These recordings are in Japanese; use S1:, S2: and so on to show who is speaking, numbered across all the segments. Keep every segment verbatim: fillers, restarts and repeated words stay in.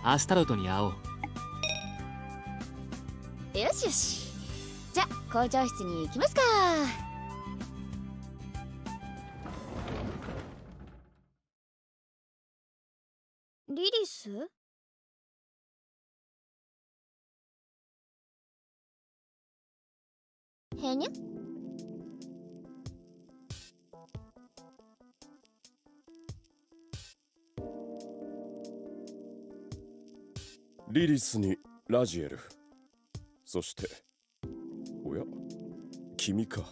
S1: アスタロトに会おう。
S2: よしよし、じゃあ校長室に行きますか。リリス？へにゃ？
S3: リリスにラジエル、そしておや君か。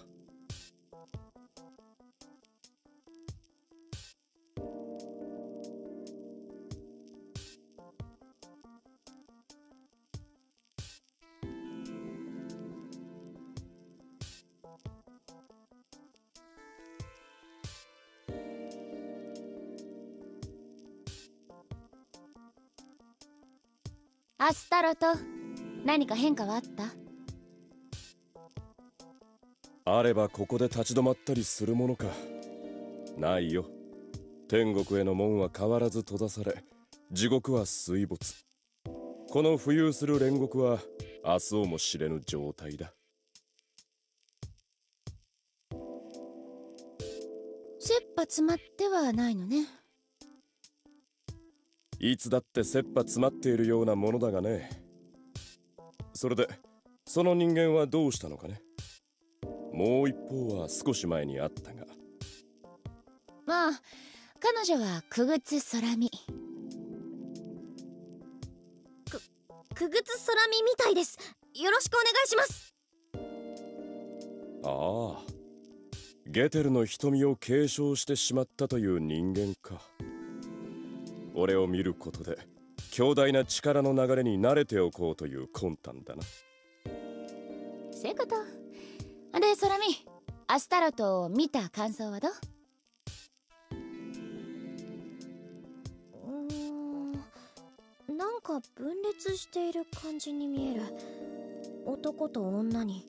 S2: アスタロト、何か変化はあった？
S3: あればここで立ち止まったりするものか。ないよ。天国への門は変わらず閉ざされ、地獄は水没。この浮遊する煉獄は明日をも知れぬ状態だ。
S2: 切羽詰まってはないのね。
S3: いつだって切羽詰まっているようなものだがね。それでその人間はどうしたのかね。もう一方は少し前にあったが。
S2: まあ彼女はくぐつ空見。くくぐつ空見みたいです。よろしくお願いします。
S3: ああ、ゲテルの瞳を継承してしまったという人間か。俺を見ることで強大な力の流れに慣れておこうという魂胆だな。
S2: そういうこと。で空見、アスタロトを見た感想はどう？うーん、なんか分裂している感じに見える。男と女に。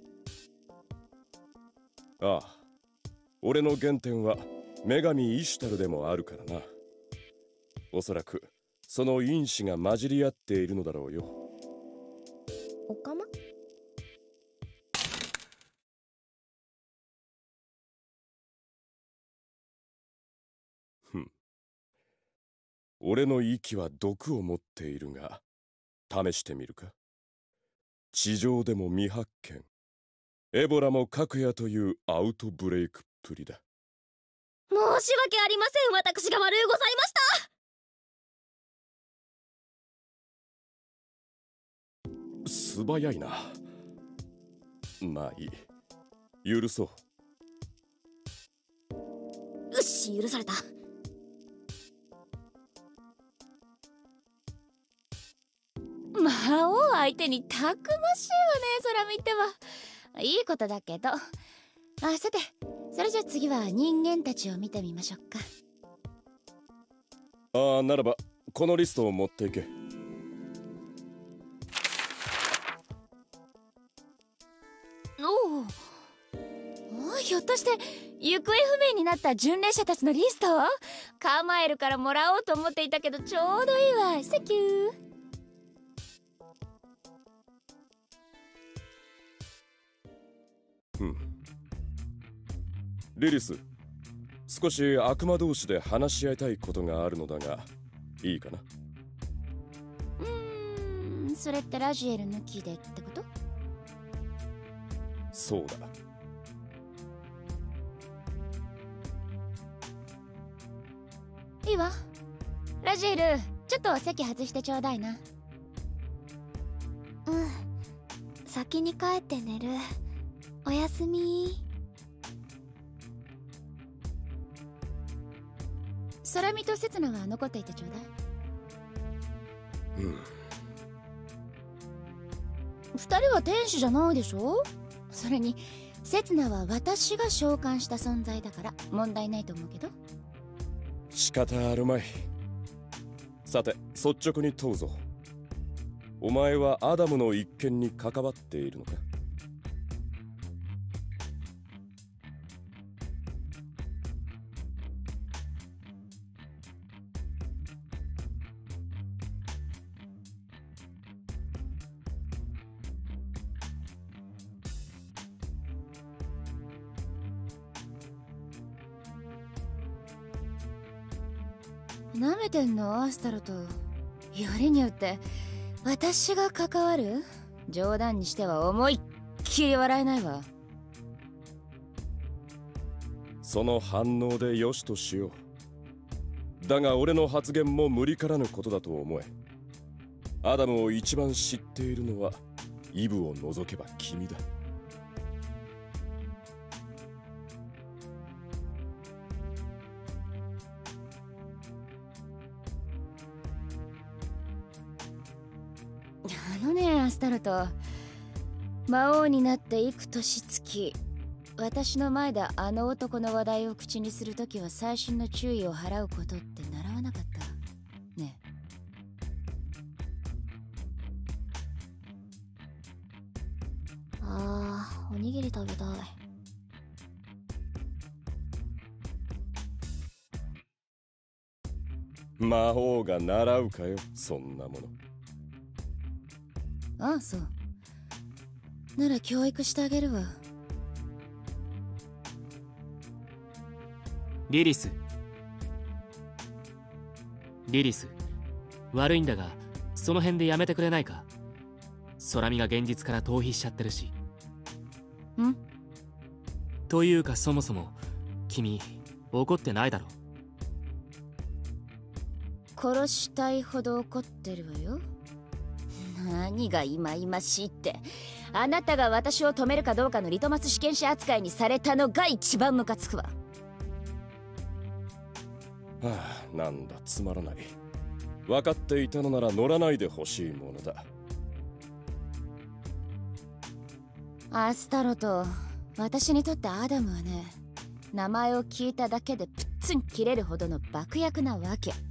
S3: ああ、俺の原点は女神イシュタルでもあるからな。おそらくその因子が混じり合っているのだろうよ。
S2: おかま？
S3: ふん。俺の息は毒を持っているが、試してみるか。地上でも未発見、エボラも核やというアウトブレイクっぷりだ。
S2: 申し訳ありません。私が悪うございました。
S3: 素早いな。まあいい、許そう。
S2: よし、許された。魔王相手にたくましいわね、空見ては。いいことだけど。あ、さて、それじゃ次は人間たちを見てみましょうか。
S3: ああ、ならばこのリストを持っていけ。
S2: おお、おい、ひょっとして行方不明になった巡礼者たちのリスト？カマエルからもらおうと思っていたけど、ちょうどいいわ。セキュー。
S3: うん。リリス、少し悪魔同士で話し合いたいことがあるのだが、いいかな？
S2: うーん、それってラジエル抜きでってこと？
S3: そうだ。
S2: いいわ。ラジエル、ちょっと席外してちょうだいな。うん、先に帰って寝る。おやすみ。空見と刹那は残っていてちょうだい。
S3: うん。
S2: 二人は天使じゃないでしょ。それに刹那は私が召喚した存在だから問題ないと思うけど。
S3: 仕方あるまい。さて率直に問うぞ。お前はアダムの一件に関わっているのか？
S2: なめてんのアスタロと。よりによって私が関わる？冗談にしては思いっきり笑えないわ。
S3: その反応でよしとしよう。だが俺の発言も無理からぬことだと思え。アダムを一番知っているのはイブを除けば君だ。
S2: あのねアスタロト、魔王になって幾年月、私の前であの男の話題を口にするときは細心の注意を払うことって習わなかったね。
S1: あー、おにぎり食べたい。
S3: 魔王が習うかよ、そんなもの。
S2: ああ、そう。なら教育してあげるわ。
S4: リリスリリス悪いんだがその辺でやめてくれないか。空見が現実から逃避しちゃってるし。
S2: ん
S4: というかそもそも君怒ってないだろ。
S2: 殺したいほど怒ってるわよ。何が忌々しいって、あなたが私を止めるかどうかのリトマス試験紙扱いにされたのが一番ムカつくわ。
S3: はあ、なんだつまらない。分かっていたのなら乗らないでほしいものだ。
S2: アスタロと、私にとってアダムはね、名前を聞いただけでプッツン切れるほどの爆薬なわけ。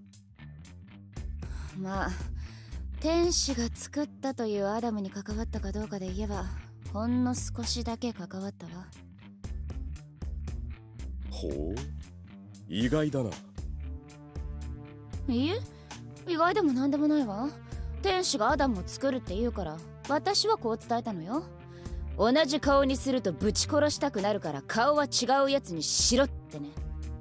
S2: まあ天使が作ったというアダムに関わったかどうかで言えばほんの少しだけ関わったわ。
S3: ほう、意外だな。
S2: いいえ、意外でもなんでもないわ。天使がアダムを作るって言うから私はこう伝えたのよ。同じ顔にするとぶち殺したくなるから顔は違うやつにしろってね。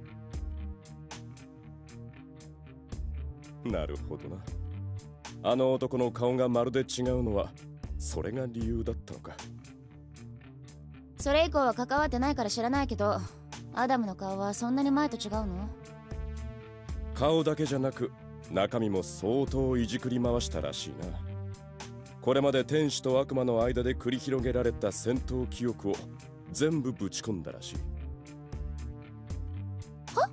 S3: なるほどな。あの男の顔がまるで違うのはそれが理由だったのか。
S2: それ以降は関わってないから知らないけど、アダムの顔はそんなに前と違うの？
S3: 顔だけじゃなく中身も相当いじくり回したらしいな。これまで天使と悪魔の間で繰り広げられた戦闘記憶を全部ぶち込んだらしい。
S2: は？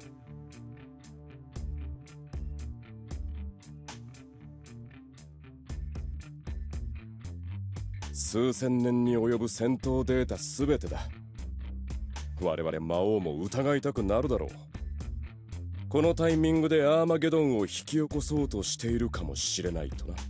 S3: 数千年に及ぶ戦闘データすべてだ。我々魔王も疑いたくなるだろう。このタイミングでアーマゲドンを引き起こそうとしているかもしれないとな。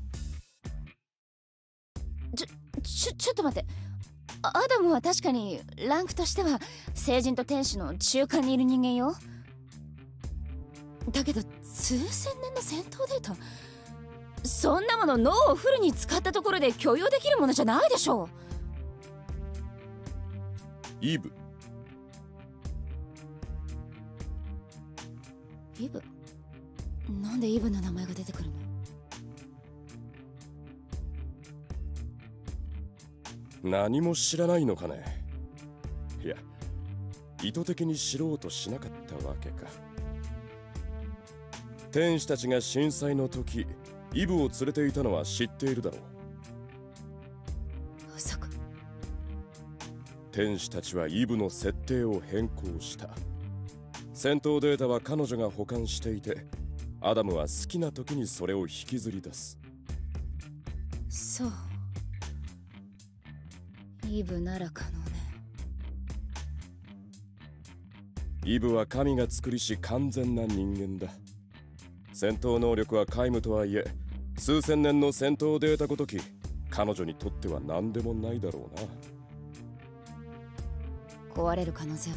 S2: ちょ、ちょ、ちょっと待って。アダムは確かにランクとしては聖人と天使の中間にいる人間よ。だけど数千年の戦闘データ、そんなもの脳をフルに使ったところで許容できるものじゃないでしょう。
S3: イブ。
S2: イブ？なんでイブの名前が出てくるの？
S3: 何も知らないのかね。いや、意図的に知ろうとしなかったわけか。天使たちが震災の時イブを連れていたのは知っているだろう。
S2: そっか。
S3: 天使たちはイブの設定を変更した。戦闘データは彼女が保管していて、アダムは好きな時にそれを引きずり出す。
S2: そう、イブなら可能ね。
S3: イブは神が作りし完全な人間だ。戦闘能力は皆無とはいえ、数千年の戦闘データごとき彼女にとっては何でもないだろうな。
S2: 壊れる可能性は？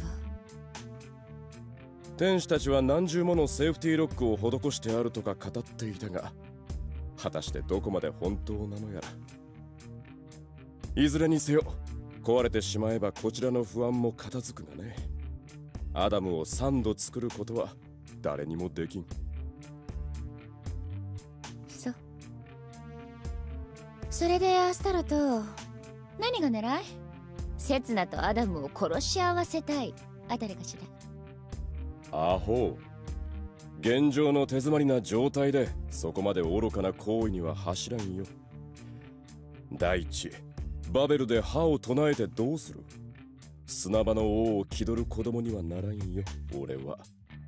S3: 天使たちは何重ものセーフティーロックを施してあるとか語っていたが、果たしてどこまで本当なのやら。いずれにせよ壊れてしまえばこちらの不安も片付くがね。アダムをさんど作ることは誰にもできん。
S2: それでアスタロと何が狙い？セツナとアダムを殺し合わせたいあたりかしら。
S3: アホ。現状の手詰まりな状態でそこまで愚かな行為には走らんよ。第一、バベルで歯を唱えてどうする？砂場の王を気取る子供にはならんよ、俺は。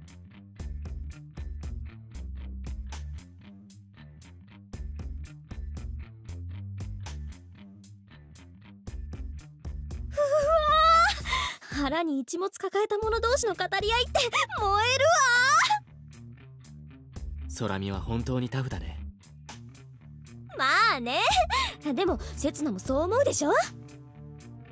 S1: 腹に一物抱えた者同士の語り合いって燃えるわ。
S4: 空見は本当にタフだね。
S1: まあね。でもセツナもそう思うでしょ。
S4: うん。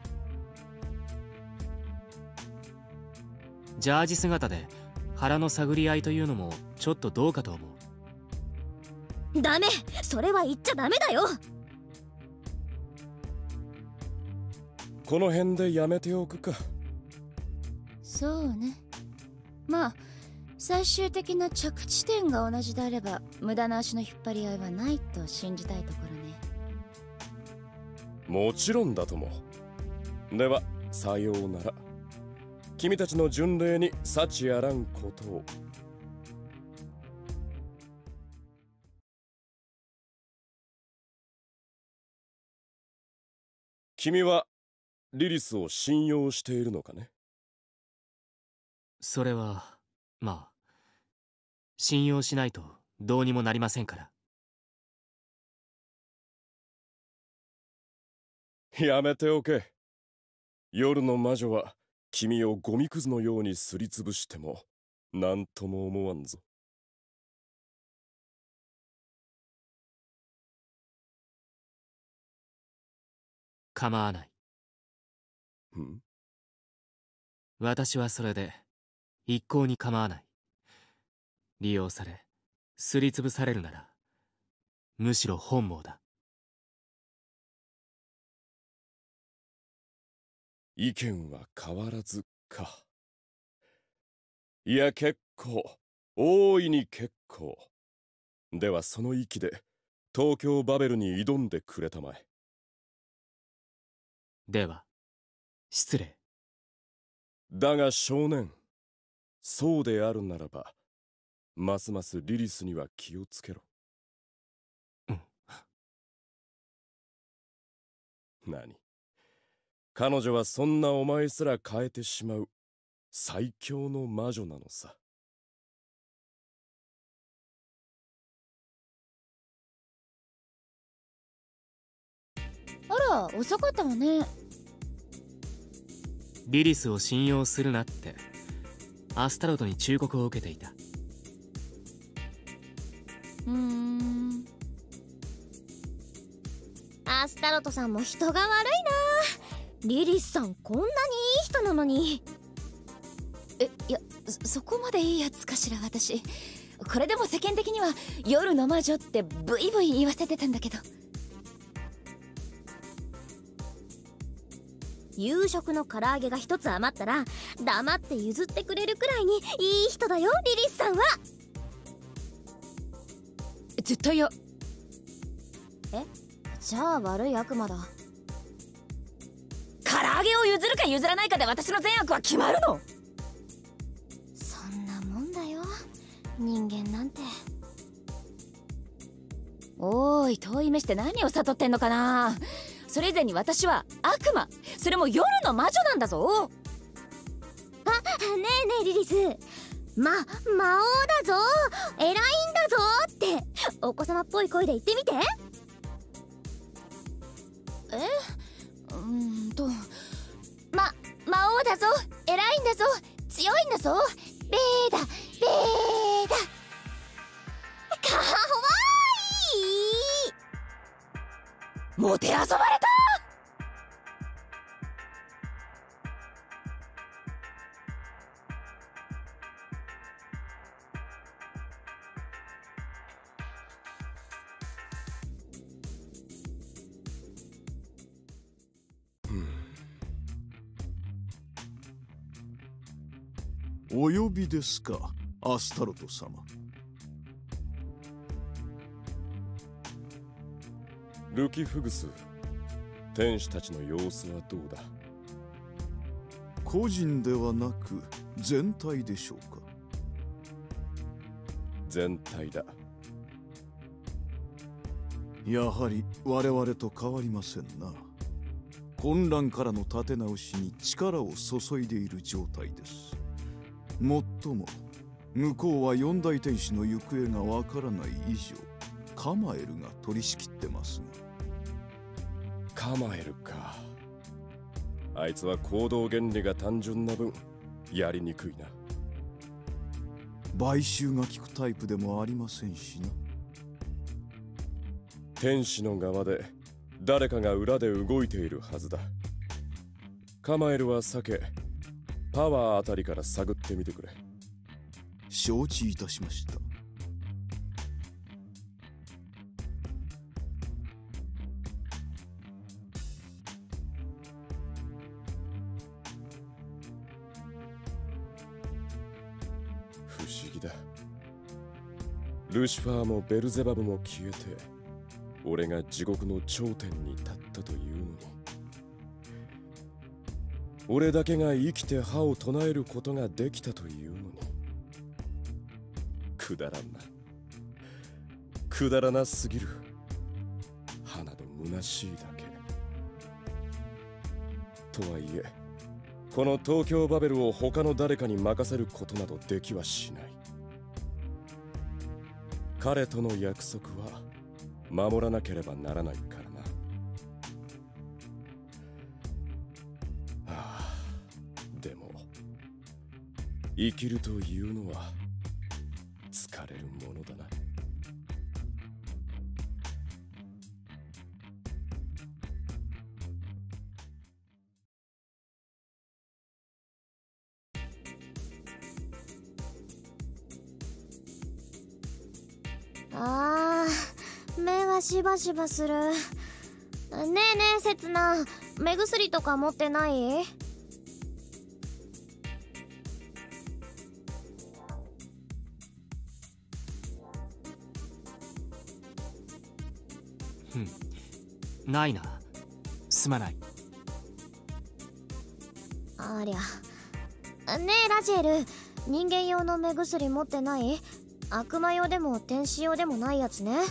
S4: ジャージ姿で腹の探り合いというのもちょっとどうかと思
S1: う。ダメ、それは言っちゃダメだよ。
S3: この辺でやめておくか。
S2: そうね。まあ最終的な着地点が同じであれば無駄な足の引っ張り合いはないと信じたいところね。
S3: もちろんだとも。ではさようなら。君たちの巡礼に幸あらんことを。君はリリスを信用しているのかね？
S4: それはまあ信用しないとどうにもなりませんから。
S3: やめておけ。夜の魔女は君をゴミくずのようにすりつぶしても何とも思わんぞ。
S4: 構わない。
S3: ん？
S4: 私はそれで一向に構わない。利用されすりつぶされるならむしろ本望だ。
S3: 意見は変わらずか。いや結構、大いに結構。ではその息で東京バベルに挑んでくれたまえ。
S4: では失礼。
S3: だが少年、そうであるならばますますリリスには気をつけろ。
S4: うん。
S3: 何？彼女はそんなお前すら変えてしまう最強の魔女なのさ。
S2: あら、遅かったわね。
S4: リリスを信用するなってアスタロトに忠告を受けていた。
S2: うーん。
S1: アスタロトさんも人が悪いな。リリスさんこんなにいい人なのに。
S2: え、いや そ, そこまでいいやつかしら私。これでも世間的には夜の魔女ってブイブイ言わせてたんだけど。
S1: 夕食の唐揚げが一つ余ったら黙って譲ってくれるくらいにいい人だよ、リリスさんは。
S2: 絶対や。
S1: え、じゃあ悪い悪魔だ。
S2: 唐揚げを譲るか譲らないかで私の善悪は決まるの？
S1: そんなもんだよ、人間なんて。
S2: おーい、遠い目して何を悟ってんのかな。それ以前に私は悪魔、それも夜の魔女なんだぞ。
S1: あ、ねえねえリリス、ま、魔王だぞ、偉いんだぞってお子様っぽい声で言ってみて。
S2: え、うーんとま、魔王だぞ、偉いんだぞ、強いんだぞ、ベーだベーだ。
S1: かわいい。
S2: もてあそばれた。
S5: お呼びですか、アスタロト様。
S3: ルキフグス、天使たちの様子はどうだ？
S5: 個人ではなく全体でしょうか？
S3: 全体だ。
S5: やはり我々と変わりませんな。混乱からの立て直しに力を注いでいる状態です。もっとも向こうは四大天使の行方がわからない以上、カマエルが取り仕切ってますが。
S3: カマエルか。あいつは行動原理が単純な分やりにくいな。
S5: 買収が効くタイプでもありませんしな。
S3: 天使の側で誰かが裏で動いているはずだ。カマエルは避け、パワーあたりから探ってみてくれ。
S5: 承知いたしました。
S3: 不思議だ。ルシファーもベルゼバブも消えて、俺が地獄の頂点に立ったというのに、俺だけが生きて歯を唱えることができたというのに、くだらんな。くだらなすぎる。歯など虚しいだけ。とはいえ、この東京バベルを他の誰かに任せることなどできはしない。彼との約束は守らなければならないからな。ああ、でも生きるというのは疲れるものだな。
S1: あー、目がしばしばする。ねえねえ、せつな、目薬とか持ってない？
S4: うん、ないな。すまない。
S1: ありゃ。ねえラジエル、人間用の目薬持ってない？悪魔用でも天使用でもないやつね。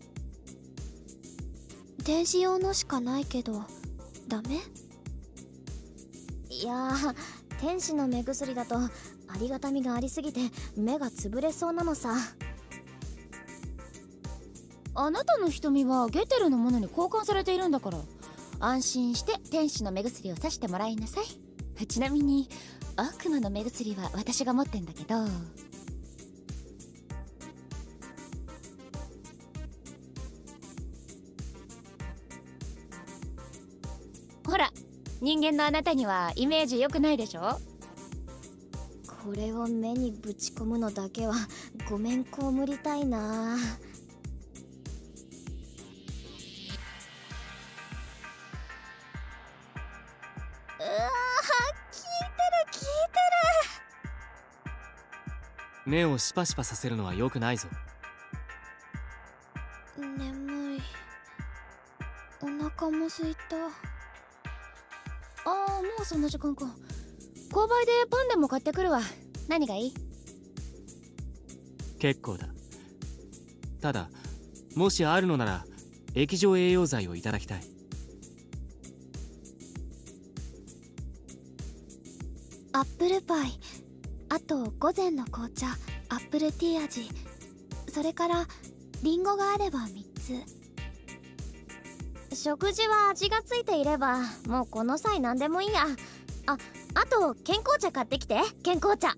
S2: 天使用のしかないけどダメ？
S1: いやー、天使の目薬だとありがたみがありすぎて目が潰れそうなのさ。
S2: あなたの瞳はゲテルのものに交換されているんだから、安心して天使の目薬をさしてもらいなさい。ちなみに悪魔の目薬は私が持ってんだけど。ほら、人間のあなたにはイメージ良くないでしょ。
S1: これを目にぶち込むのだけはごめん被りたいな。うわー、効いてる効いて
S4: 目をシパシパさせるのは良くないぞ。
S2: 眠い。お腹も空いた。ああ、もうそんな時間か。購買でパンでも買ってくるわ。何がいい？
S4: 結構だ。ただもしあるのなら液状栄養剤をいただきたい。
S2: アップルパイ、あと午前の紅茶、アップルティー味、それからリンゴがあればみっつ。
S1: 食事は味がついていればもうこの際何でもいいや。あ、あと健康茶買ってきて。健康茶。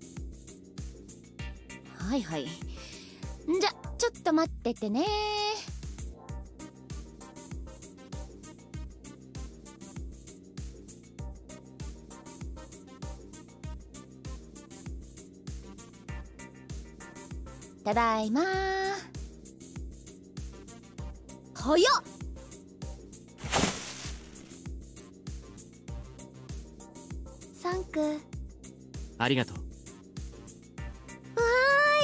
S2: はいはい。じゃちょっと待っててね。ただいまー。早っ。
S1: サンク。
S4: ありがとう。
S1: わ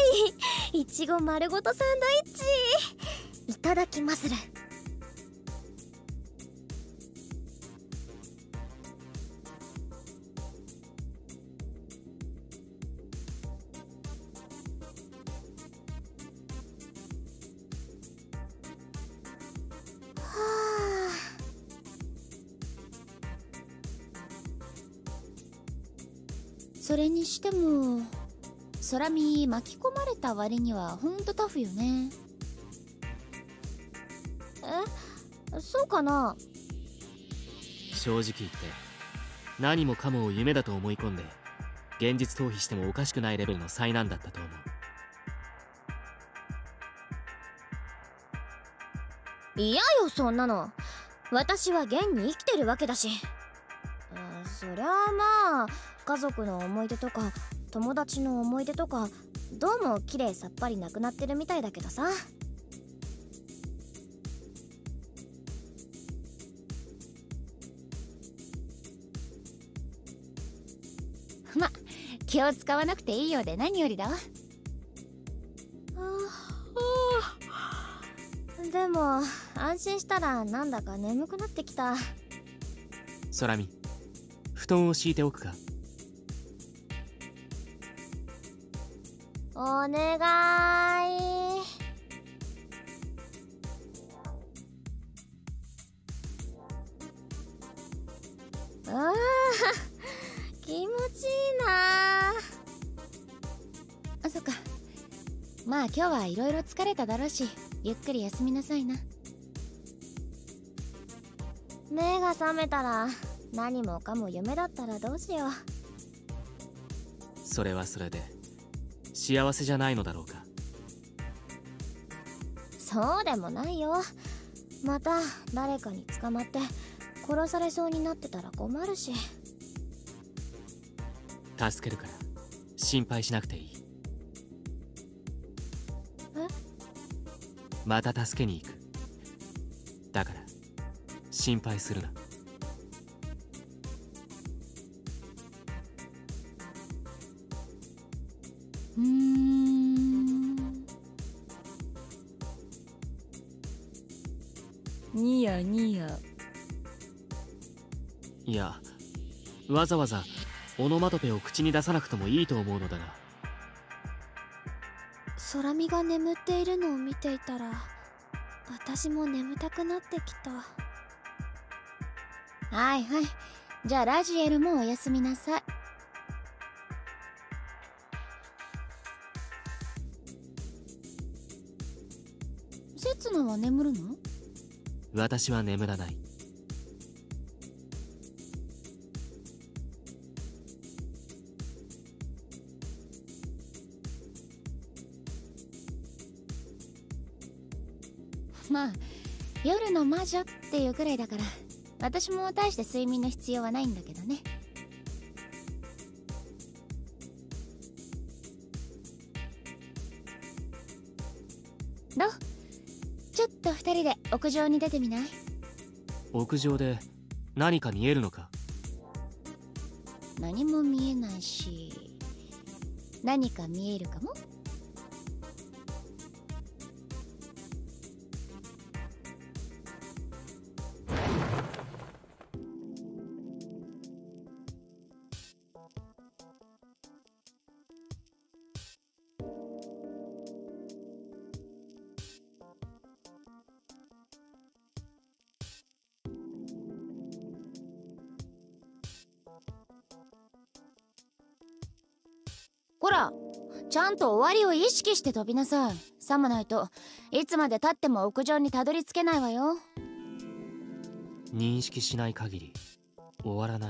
S1: ーい、いちご丸ごとサンドイッチいただきまする。
S2: それにしても空見巻き込まれた割にはほんとタフよね。
S1: え、そうかな。
S4: 正直言って何もかもを夢だと思い込んで現実逃避してもおかしくないレベルの災難だったと思う。
S1: 嫌よそんなの。私は現に生きてるわけだし。あ、そりゃあまあ家族の思い出とか友達の思い出とかどうも綺麗さっぱりなくなってるみたいだけどさ。
S2: ま、気を使わなくていいようで何よりだわ。
S1: でも安心したらなんだか眠くなってきた。
S4: 空見、布団を敷いておくか。
S1: お願い。あー気持ちいいな。
S2: あ、そっか。まあ今日はいろいろ疲れただろうしゆっくり休みなさいな。
S1: 目が覚めたら何もかも夢だったらどうしよう。
S4: それはそれで幸せじゃないのだろうか。
S1: そうでもないよ。また誰かに捕まって殺されそうになってたら困るし。
S4: 助けるから心配しなくていい。
S1: え？
S4: また助けに行く。だから心配するな。
S2: うーん。ニヤニヤ。
S4: いや、わざわざオノマトペを口に出さなくてもいいと思うのだが。
S1: 空見が眠っているのを見ていたら私も眠たくなってきた。
S2: はいはい。じゃあラジエルもおやすみなさい。セツナは眠るの？
S4: 私は眠らない。
S2: まあ夜の魔女っていうくらいだから私も大して睡眠の必要はないんだけどね。どう？ちょっと二人で屋上に出てみない？
S4: 屋上で何か見えるのか？
S2: 何も見えないし何か見えるかも。こら、ちゃんと終わりを意識して飛びなさい。さもないといつまでたっても屋上にたどり着けないわよ。
S4: 認識しない限り終わらない。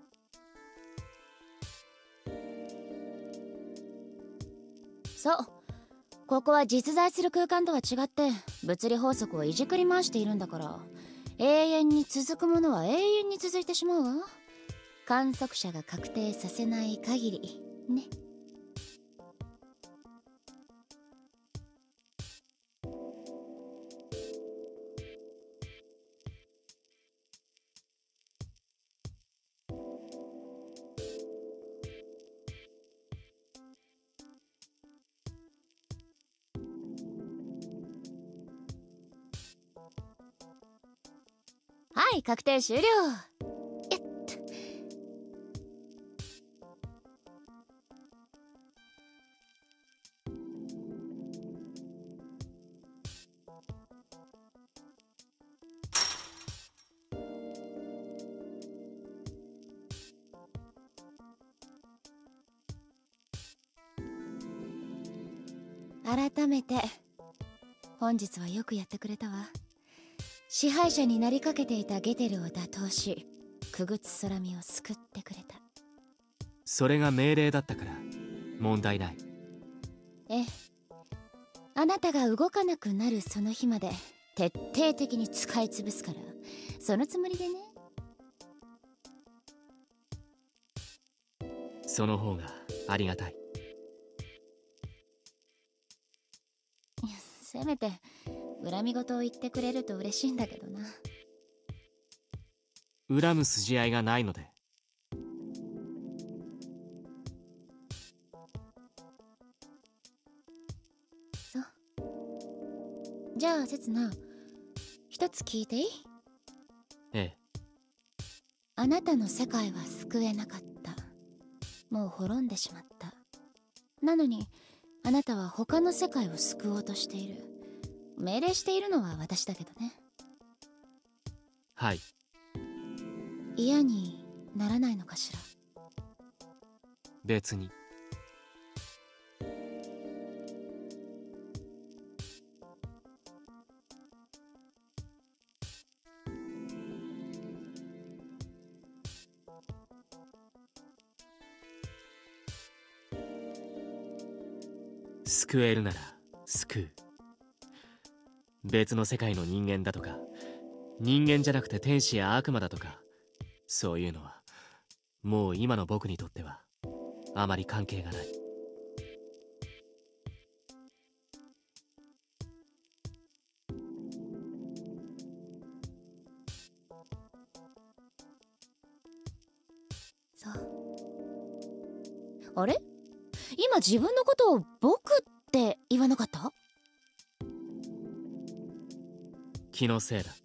S2: そう、ここは実在する空間とは違って物理法則をいじくり回しているんだから、永遠に続くものは永遠に続いてしまうわ。観測者が確定させない限りね。はい、確定終了。やっと。 改めて本日はよくやってくれたわ。支配者になりかけていたゲテルを打倒し、クグツ空見を救ってくれた。
S4: それが命令だったから問題ない。
S2: ええ、あなたが動かなくなるその日まで徹底的に使い潰すから、そのつもりでね。
S4: その方がありがたい。
S2: せめて恨み事を言ってくれると嬉しいんだけどな。
S4: 恨む筋合いがないので。
S2: そう。じゃあせつな、一つ聞いていい？
S4: ええ。
S2: あなたの世界は救えなかった。もう滅んでしまった。なのにあなたは他の世界を救おうとしている。命令しているのは私だけどね。
S4: はい。
S2: 嫌にならないのかしら。
S4: 別に。救えるなら救う。別の世界の人間だとか、人間じゃなくて天使や悪魔だとか、そういうのはもう今の僕にとってはあまり関係がない。
S2: そう。あれ？今自分のことを僕って言わなかった？
S4: 気のせいだ。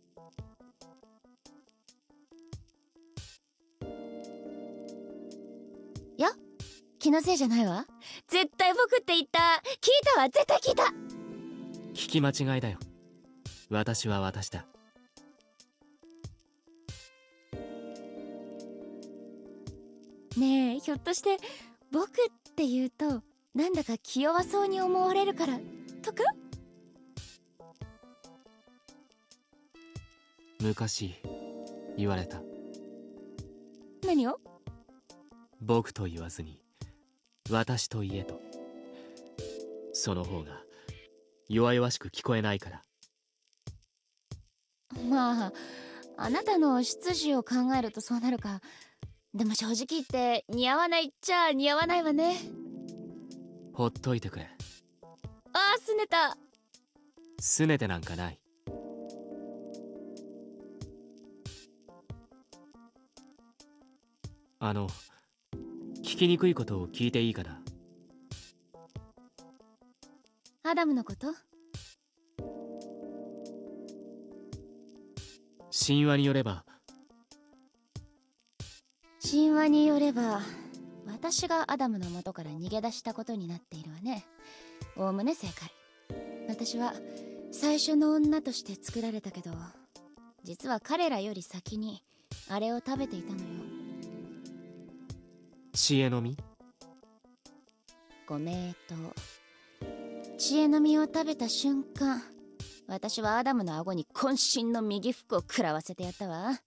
S2: いや、気のせいじゃないわ。絶対僕って言った。聞いたわ、絶対聞いた。
S4: 聞き間違いだよ。私は私だ。
S2: ねえ、ひょっとして僕って言うとなんだか気弱そうに思われるからとか？
S4: 昔言われた。
S2: 何を？
S4: 僕と言わずに私と言えと。その方が弱々しく聞こえないから。
S2: まああなたの出自を考えるとそうなるか。でも正直言って似合わないっちゃ似合わないわね。
S4: ほっといてくれ。
S2: ああ、すねた。
S4: すねてなんかない。あの聞きにくいことを聞いていいかな。
S2: アダムのこと？
S4: 神話によれば
S2: 神話によれば私がアダムの元から逃げ出したことになっているわね。おおむね正解。私は最初の女として作られたけど、実は彼らより先にあれを食べていたのよ。
S4: 知恵の実？
S2: ご名答。知恵の実を食べた瞬間、私はアダムの顎に渾身の右フックを食らわせてやったわ。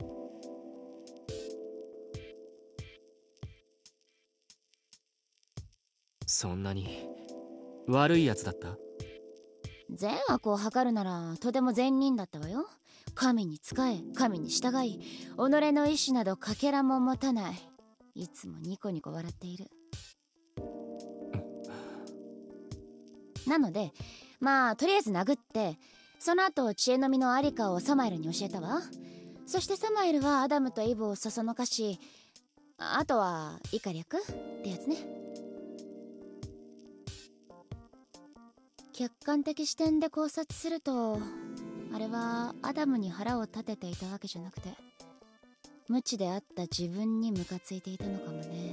S4: そんなに悪いやつだった？
S2: 善悪を測るならとても善人だったわよ。神に仕え、神に従い、己の意志などかけらも持たない。いつもニコニコ笑っている。なのでまあとりあえず殴って、その後知恵の実のありかをサマエルに教えたわ。そしてサマエルはアダムとイブをそそのかし、あとは以下略ってやつね。客観的視点で考察すると、あれはアダムに腹を立てていたわけじゃなくて、無知であった自分にムカついていたのかもね。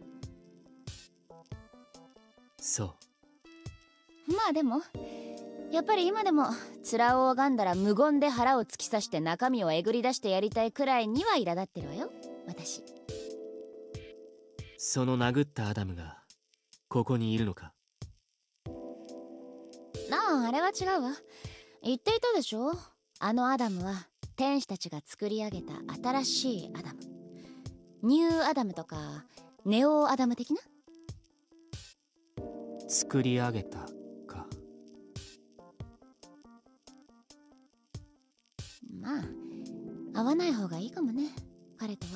S4: そう。
S2: まあでもやっぱり今でも面を拝んだら無言で腹を突き刺して中身をえぐり出してやりたいくらいには苛立ってるわよ、私。
S4: その殴ったアダムがここにいるのか？
S2: なあ、あれは違うわ。言っていたでしょ、あのアダムは天使たちが作り上げた新しいアダム。ニューアダムとかネオアダム的な。
S4: 作り上げたか。
S2: まあ会わない方がいいかもね、彼とは。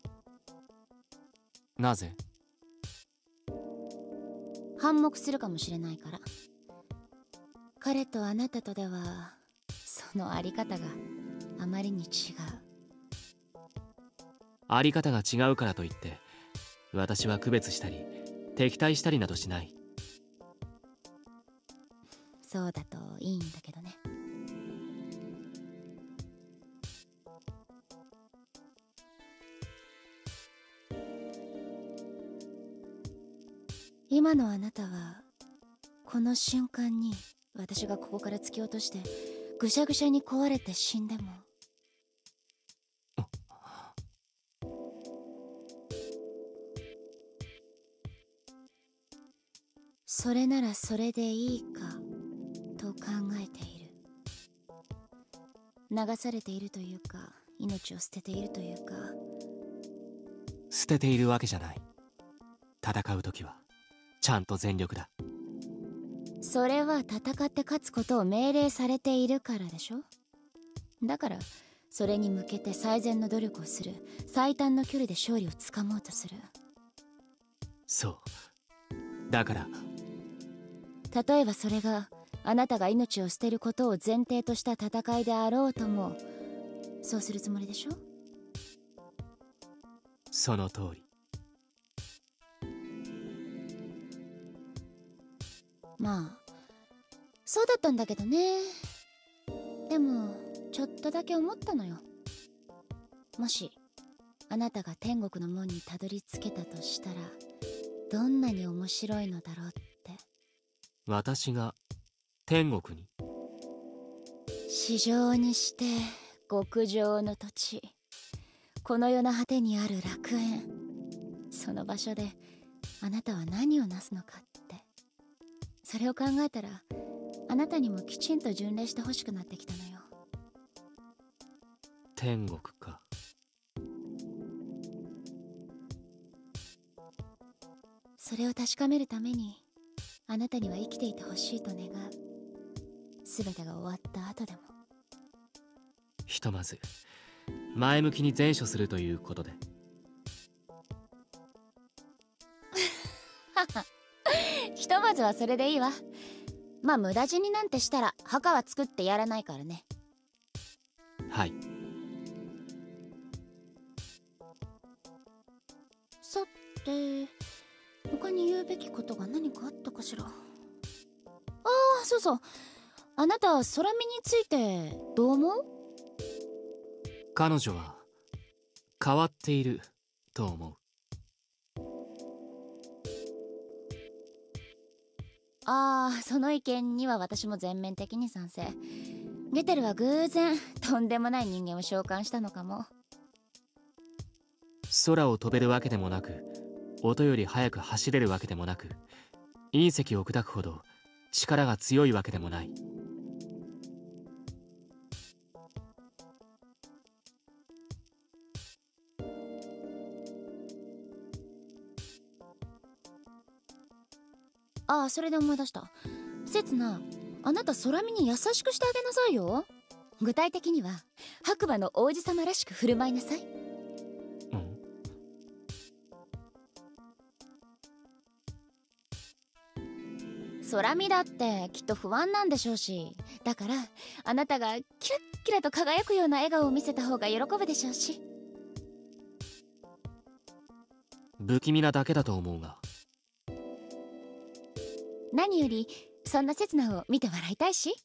S4: なぜ？
S2: 反目するかもしれないから。彼とあなたとではそのあり方があまりに違う。
S4: あり方が違うからといって私は区別したり敵対したりなどしない。
S2: そうだといいんだけどね。今のあなたはこの瞬間に私がここから突き落としてぐしゃぐしゃに壊れて死んでもそれならそれでいいかと考えている。流されているというか命を捨てているというか。
S4: 捨てているわけじゃない。戦う時はちゃんと全力だ。
S2: それは戦って勝つことを命令されているからでしょ。だからそれに向けて最善の努力をする。最短の距離で勝利をつかもうとする。
S4: そうだから
S2: 例えばそれがあなたが命を捨てることを前提とした戦いであろうともそうするつもりでしょ。
S4: その通り。
S2: まあそうだったんだけどね。でもちょっとだけ思ったのよ。もしあなたが天国の門にたどり着けたとしたらどんなに面白いのだろうって。
S4: 私が天国に？
S2: 至上にして極上の土地、この世の果てにある楽園。その場所であなたは何をなすのかって。それを考えたらあなたにもきちんと巡礼してほしくなってきたのよ。
S4: 天国か。
S2: それを確かめるためにあなたには生きていてほしいと願う。全てが終わった後でも。
S4: ひとまず前向きに善処するということで。
S2: ひとまずはそれでいいわ。まあ無駄死になんてしたら墓は作ってやらないからね。
S4: はい。
S2: さて他に言うべきことが何かあったかしら。ああ、そうそう、あなた空見についてどう思う？
S4: 彼女は変わっていると思う。
S2: ああ、その意見には私も全面的に賛成。ゲテルは偶然とんでもない人間を召喚したのかも。
S4: 空を飛べるわけでもなく音より速く走れるわけでもなく隕石を砕くほど力が強いわけでもない。
S2: ああ、それで思い出した。せつな、あなた空見に優しくしてあげなさいよ。具体的には白馬の王子様らしく振る舞いなさい。
S4: うん。
S2: 空見だってきっと不安なんでしょうし、だからあなたがキラッキラと輝くような笑顔を見せた方が喜ぶでしょうし。
S4: 不気味なだけだと思うが。
S2: 何よりそんな刹那を見て笑いたいし。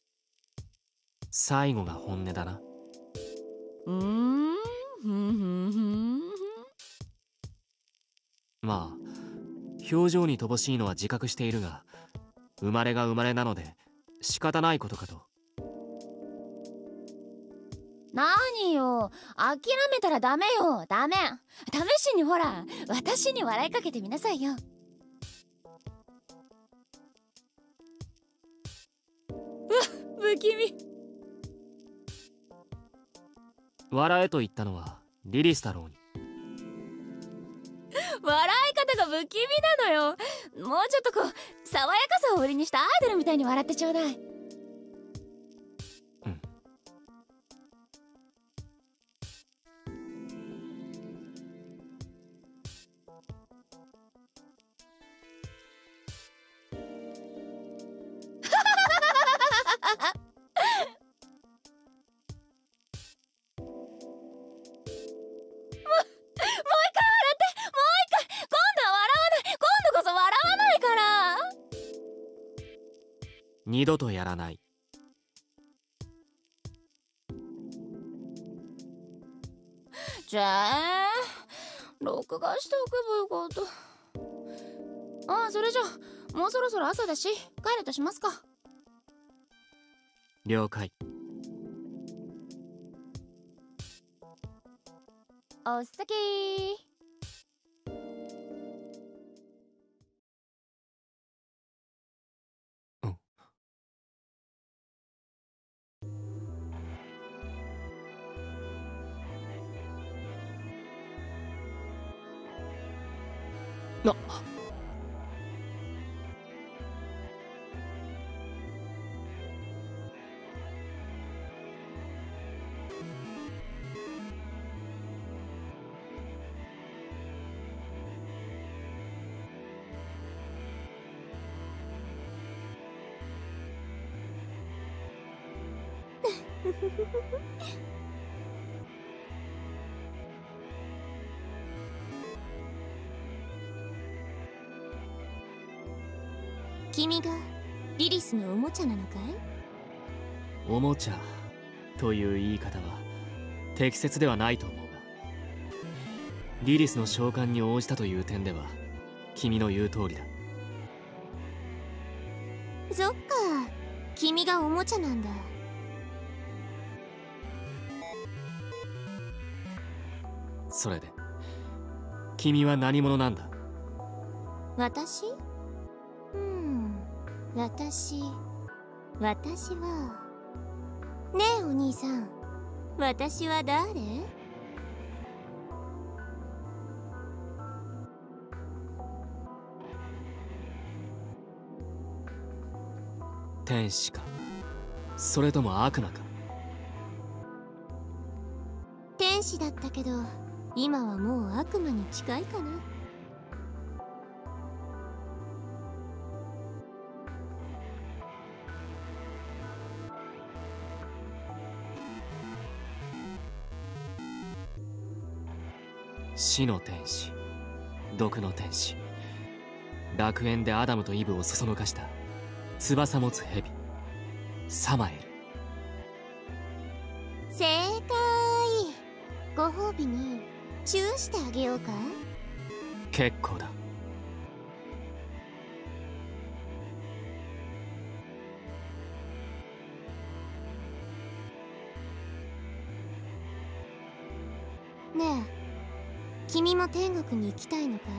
S4: 最後が本音だな。
S2: うーん、ふんふんふん。
S4: まあ表情に乏しいのは自覚しているが生まれが生まれなので仕方ないことかと。
S2: 何よ、諦めたらダメよ。ダメ。試しにほら、私に笑いかけてみなさいよ。うわ、不気味。
S4: 笑えと言ったのはリリスだろうに。
S2: 笑い方が不気味なのよ。もうちょっとこう爽やかさを売りにしたアイドルみたいに笑ってちょうだい。
S4: うん。二度とやらない。
S2: じゃあ録画しておけばよかった。ああ、それじゃもうそろそろ朝だし帰るとしますか。
S4: 了解。
S2: お先。
S4: な
S2: 君がリリスのおもちゃなのかい？
S4: おもちゃという言い方は適切ではないと思うが、リリスの召喚に応じたという点では君の言う通りだ。
S2: そっか、君がおもちゃなんだ。
S4: それで君は何者なんだ？
S2: 私？うん、私私はねえお兄さん、私は誰？
S4: 天使か、それとも悪魔か？
S2: 天使だったけど今はもう悪魔に近いかな。
S4: 死の天使、毒の天使、楽園でアダムとイブをそそのかした翼持つ蛇、サマエル。
S2: 正解。ご褒美にチューしてあげようか。
S4: 結構だ。
S2: ねえ、君も天国に行きたいのか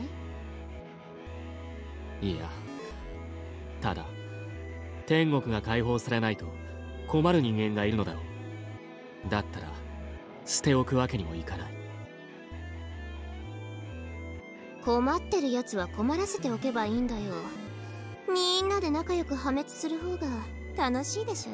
S4: い？いや、ただ天国が解放されないと困る人間がいるのだろう。だったら捨ておくわけにもいかない。
S2: 困ってるやつは困らせておけばいいんだよ。みんなで仲良く破滅する方が楽しいでしょ。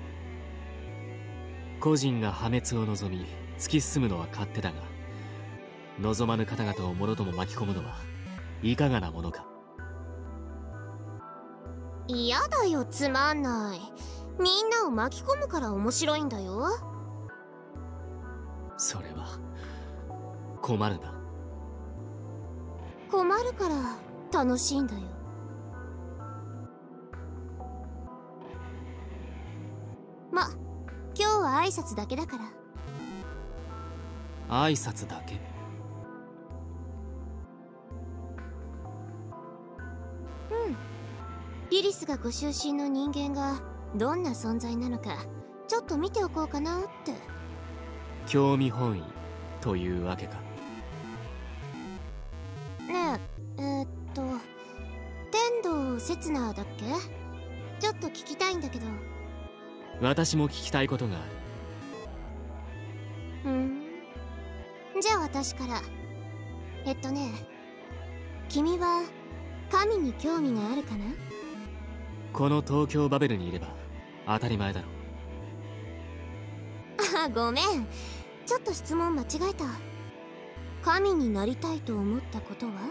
S4: 個人が破滅を望み突き進むのは勝手だが、望まぬ方々をもろとも巻き込むのはいかがなものか。
S2: 嫌だよ、つまんない。みんなを巻き込むから面白いんだよ。
S4: それは困るな。
S2: 困るから楽しいんだよ。ま、今日は挨拶だけだから。
S4: 挨拶だけ？
S2: うん。リリスがご出身の人間がどんな存在なのかちょっと見ておこうかなって。
S4: 興味本位というわけか。
S2: ねえ、えー、っと天道刹那だっけ？ちょっと聞きたいんだけど。
S4: 私も聞きたいことがある。
S2: ふん、じゃあ私から。えっとね、君は神に興味があるかな？
S4: この東京バベルにいれば当たり前だろ。
S2: あ、ごめん、ちょっと質問間違えた。神になりたいと思ったことは？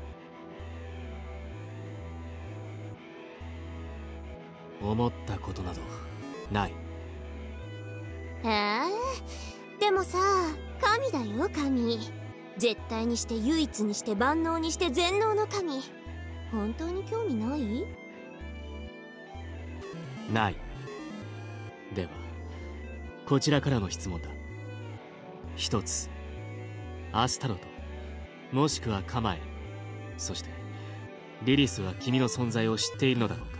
S4: 思ったことなどない。
S2: へえ、でもさ、神だよ神。絶対にして唯一にして万能にして全能の神。本当に興味ない？
S4: ない。ではこちらからの質問だ。一つ、アスタロトもしくはカマエ、そしてリリスは君の存在を知っているのだろうか？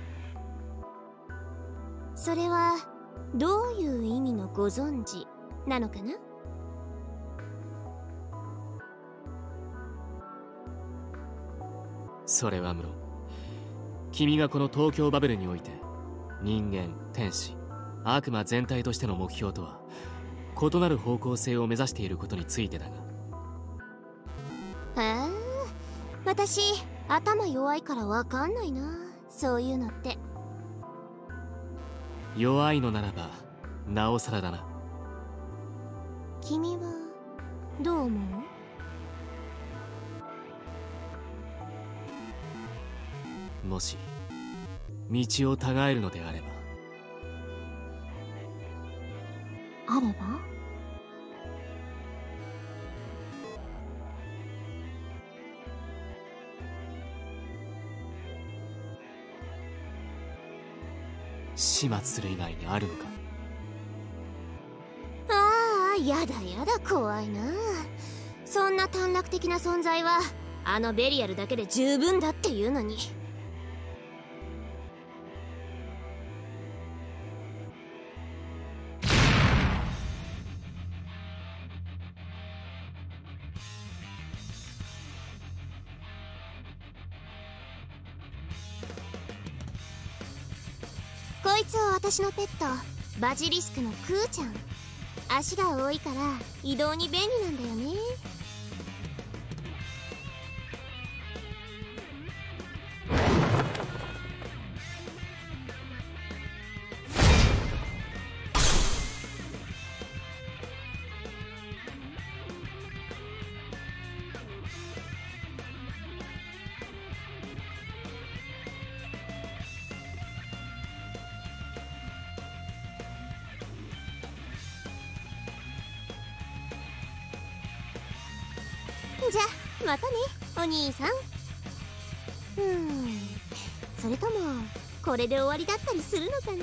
S2: それはどういう意味のご存知なのかな？
S4: それは無論、君がこの東京バベルにおいて人間、天使、悪魔全体としての目標とは異なる方向性を目指していることについてだが。
S2: へえ、私頭弱いからわかんないな、そういうのって。
S4: 弱いのならばなおさらだな。
S2: 君はどう思う？
S4: もし道をたがえるのであれば。
S2: あれば？
S4: 始末する以外にあるのか？
S2: ああ、やだやだ、怖いな。そんな短絡的な存在はあのベリアルだけで十分だっていうのに。こいつは私のペット、バジリスクのクーちゃん。足が多いから移動に便利なんだよね。じゃあまたね、お兄さん。うーん、それともこれで終わりだったりするのかな？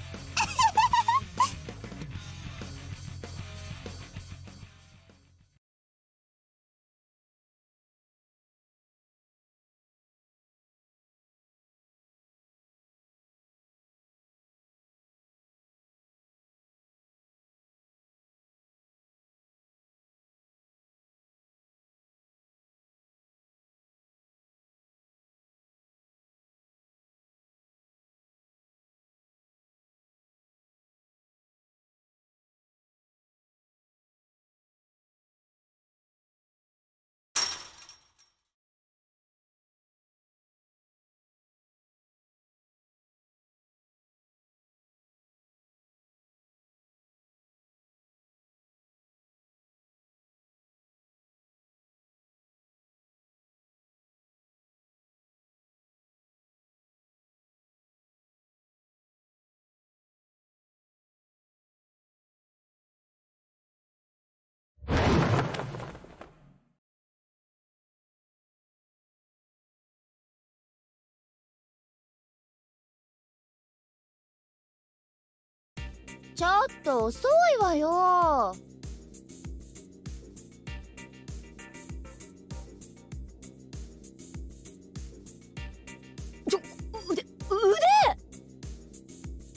S1: ちょっと遅いわよ。ちょ、腕、腕！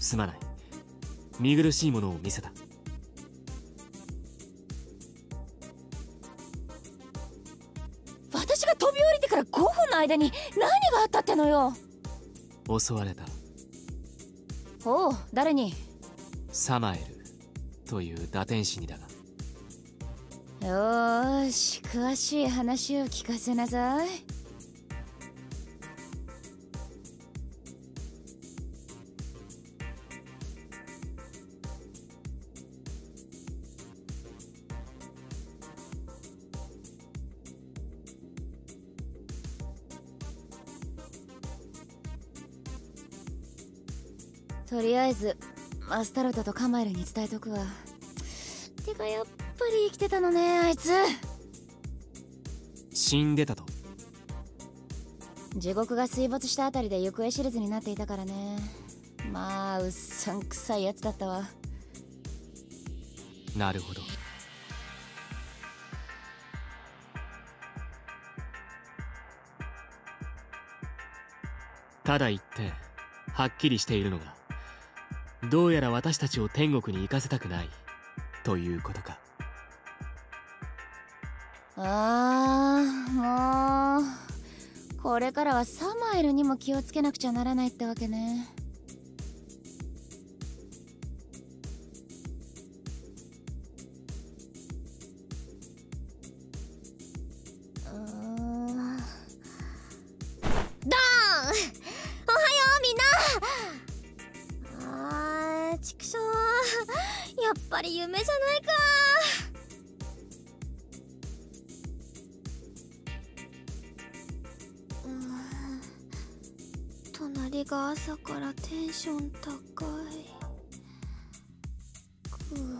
S4: すまない。見苦しいものを見せた。
S2: 私が飛び降りてからごふんの間に何があったってのよ。
S4: 襲われた。
S2: おう、誰に？
S4: サマエルという打天使にだが。
S2: よーし、詳しい話を聞かせなさい。とりあえずアスタロトとカマエルに伝えとくわ。てかやっぱり生きてたのね、あいつ。
S4: 死んでたと？
S2: 地獄が水没したあたりで行方知れずになっていたからね。まあうっさんくさいやつだったわ。
S4: なるほど。ただ一点はっきりしているのが、どうやら私たちを天国に行かせたくないということか。
S2: ああ、もうこれからはサマエルにも気をつけなくちゃならないってわけね。
S1: やっぱり夢じゃないか。うーん、隣が朝からテンション高い。くー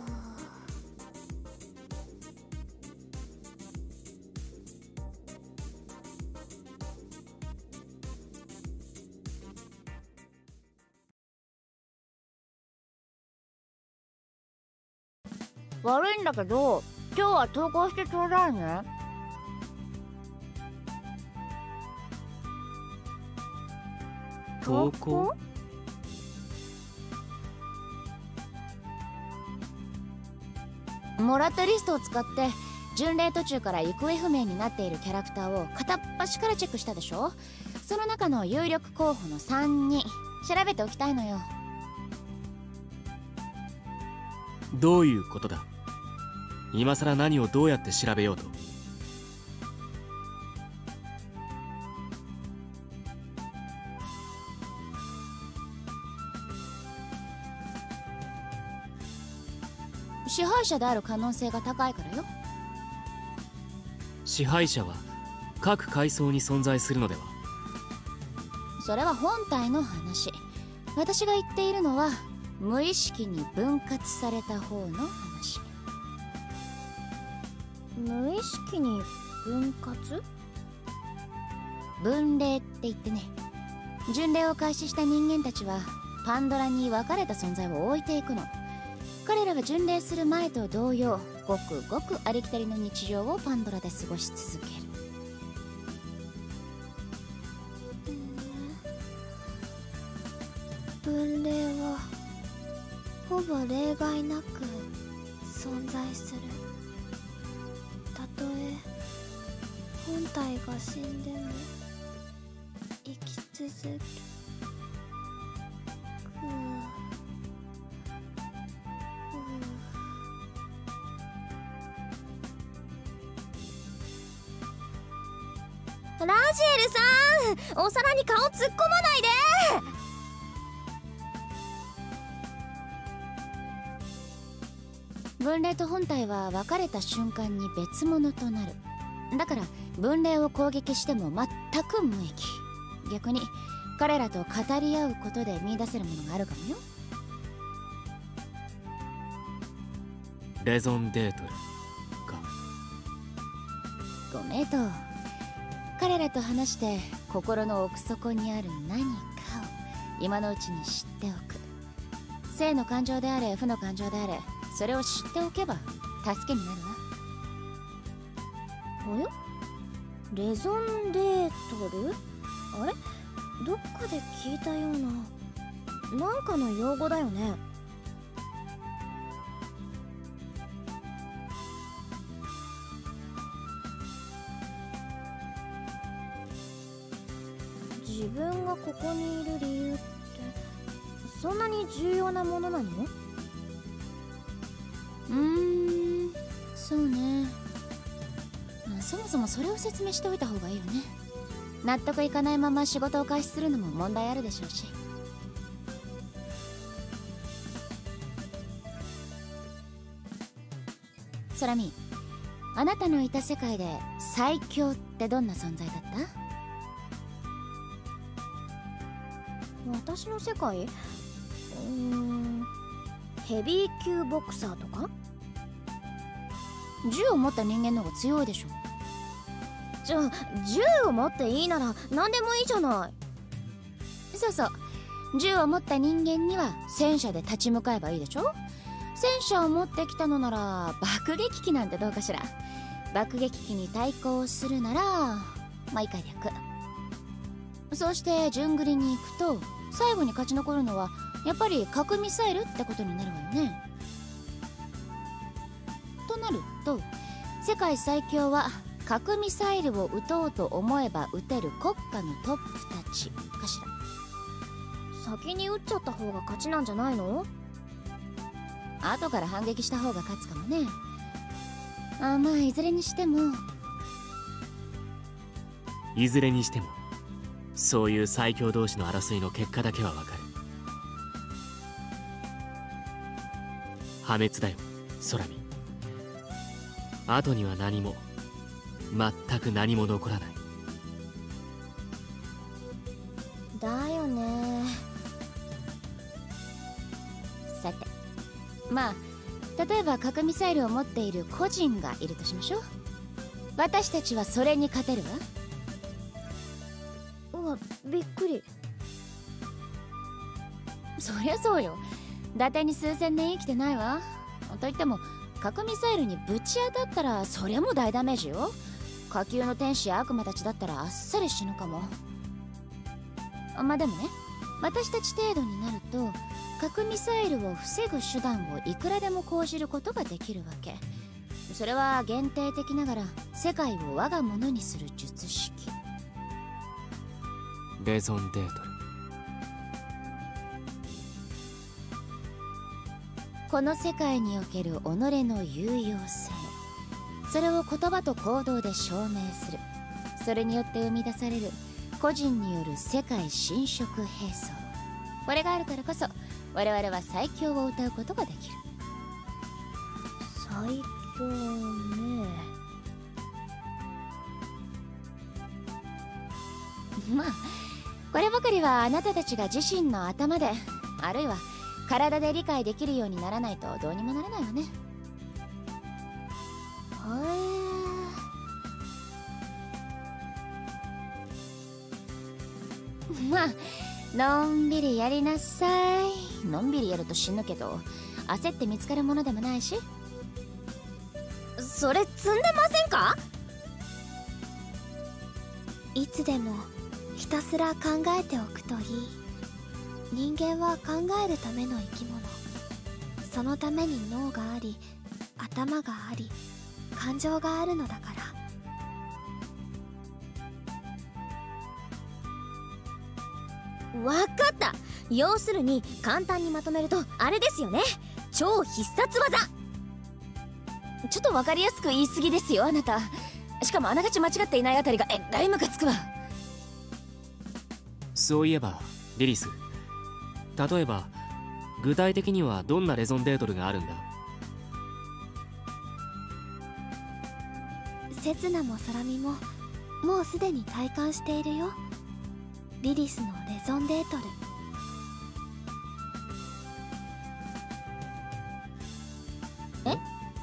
S2: 悪いんだけど、今日は投稿してちょうだいね。
S4: 投稿？
S2: もらったリストを使って巡礼途中から行方不明になっているキャラクターを片っ端からチェックしたでしょ。その中の有力候補のさんにん調べておきたいのよ。
S4: どういうことだ？今さら何をどうやって調べようと？
S2: 支配者である可能性が高いからよ。
S4: 支配者は各階層に存在するのでは？
S2: それは本体の話。私が言っているのは無意識に分割された方の話。
S1: 無意識に分割？
S2: 分霊って言ってね、巡礼を開始した人間たちはパンドラに分かれた存在を置いていくの。彼らは巡礼する前と同様、ごくごくありきたりの日常をパンドラで過ごし続ける。
S1: 分霊はほぼ例外なく存在する。たとえ本体が死んでも生き続け。ラジエルさん、お皿に顔突っ込まないで。
S2: 分霊と本体は別れた瞬間に別物となる。だから分霊を攻撃しても全く無益。逆に彼らと語り合うことで見出せるものがあるかもよ。
S4: レゾンデートルか。
S2: ご名答。彼らと話して心の奥底にある何かを今のうちに知っておく。正の感情であれ負の感情であれ、それを知っておけば助けになるわ。
S1: おや？レゾンデートル？あれ？どっかで聞いたような。 なんかの用語だよね。自分がここにいる理由ってそんなに重要なものなの？
S2: うーん、そうね。そもそもそれを説明しておいた方がいいよね。納得いかないまま仕事を開始するのも問題あるでしょうし。ソラミ、あなたのいた世界で最強ってどんな存在だった？
S1: 私の世界？うーん、ヘビー級ボクサーとか？
S2: 銃を持った人間の方が強いでしょ。
S1: じゃあ銃を持っていいなら何でもいいじゃない。
S2: そうそう、銃を持った人間には戦車で立ち向かえばいいでしょ。戦車を持ってきたのなら爆撃機なんてどうかしら。爆撃機に対抗するならまあ以下略。そうして順繰りに行くと最後に勝ち残るのはやっぱり核ミサイルってことになるわよね。となると世界最強は核ミサイルを撃とうと思えば撃てる国家のトップたちかし
S1: ら。先に撃っちゃった方が勝ちなんじゃないの？
S2: 後から反撃した方が勝つかもね。あ、まあいずれにしても
S4: いずれにしてもそういう最強同士の争いの結果だけはわかる。破滅だよ、空見。後には何も全く何も残らない。
S1: だよね。
S2: さて、まあ例えば核ミサイルを持っている個人がいるとしましょう。私たちはそれに勝てるわ。
S1: うわ、びっくり。
S2: そりゃそうよ。伊達に数千年生きてないわ。といっても核ミサイルにぶち当たったらそりゃもう大ダメージよ。下級の天使や悪魔たちだったらあっさり死ぬかも。まあでもね、私たち程度になると核ミサイルを防ぐ手段をいくらでも講じることができるわけ。それは限定的ながら世界を我が物にする術式。
S4: レゾンデートル。
S2: この世界における己の有用性、それを言葉と行動で証明する。それによって生み出される個人による世界侵食並走。これがあるからこそ我々は最強を謳うことができる。
S1: 最強ね。
S2: まあこればかりはあなたたちが自身の頭であるいは体で理解できるようにならないとどうにもならないわね。
S1: へ
S2: え。まあのんびりやりなさい。のんびりやると死ぬけど焦って見つかるものでもないし。
S1: それ積んでませんか？
S6: いつでもひたすら考えておくといい。人間は考えるための生き物。そのために脳があり頭があり感情があるのだから。
S1: わかった。要するに簡単にまとめるとあれですよね。超必殺技。
S2: ちょっと分かりやすく言い過ぎですよあなた。しかもあながち間違っていないあたりがえらいムカつくわ。
S4: そういえばリリス、例えば具体的にはどんなレゾンデートルがあるんだ？
S6: セツナも空見ももうすでに体感しているよ。リリスのレゾンデートル。
S1: え？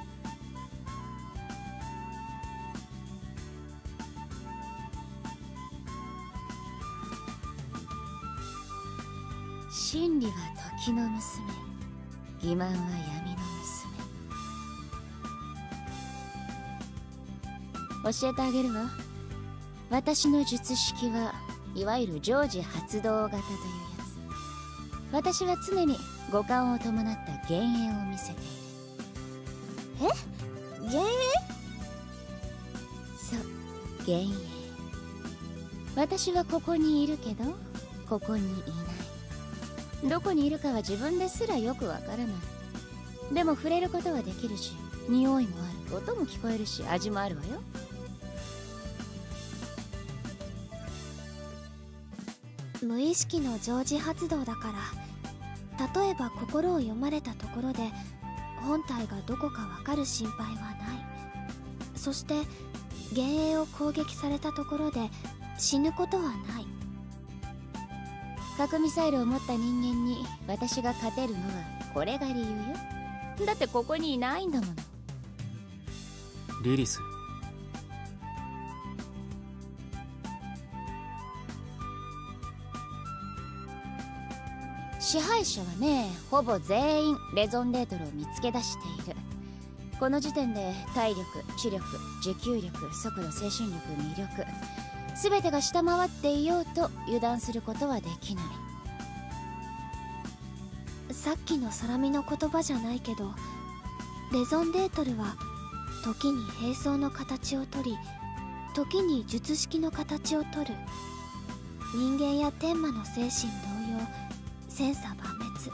S2: 真理は時の娘、欺瞞は闇の娘。教えてあげるわ。私の術式はいわゆる常時発動型というや私は常に五感を伴った幻影を見せている。
S1: え？幻影？
S2: そう幻影。私はここにいるけどここにいない。どこにいるかは自分ですらよくわからない。でも触れることはできるし、匂いもある、音も聞こえるし、味もあるわよ。
S6: 無意識の常時発動だから、例えば心を読まれたところで本体がどこかわかる心配はない。そして幻影を攻撃されたところで死ぬことはない。
S2: 核ミサイルを持った人間に私が勝てるのはこれが理由よ。だってここにいないんだもの。
S4: リリス、
S2: 支配者はね、ほぼ全員レゾンデートルを見つけ出している。この時点で体力、知力、持久力、速度、精神力、魅力全てが下回っていようと油断することはできない。
S6: さっきの空見の言葉じゃないけど、レゾンデートルは時に兵装の形をとり、時に術式の形をとる。人間や天魔の精神同様、千差万別。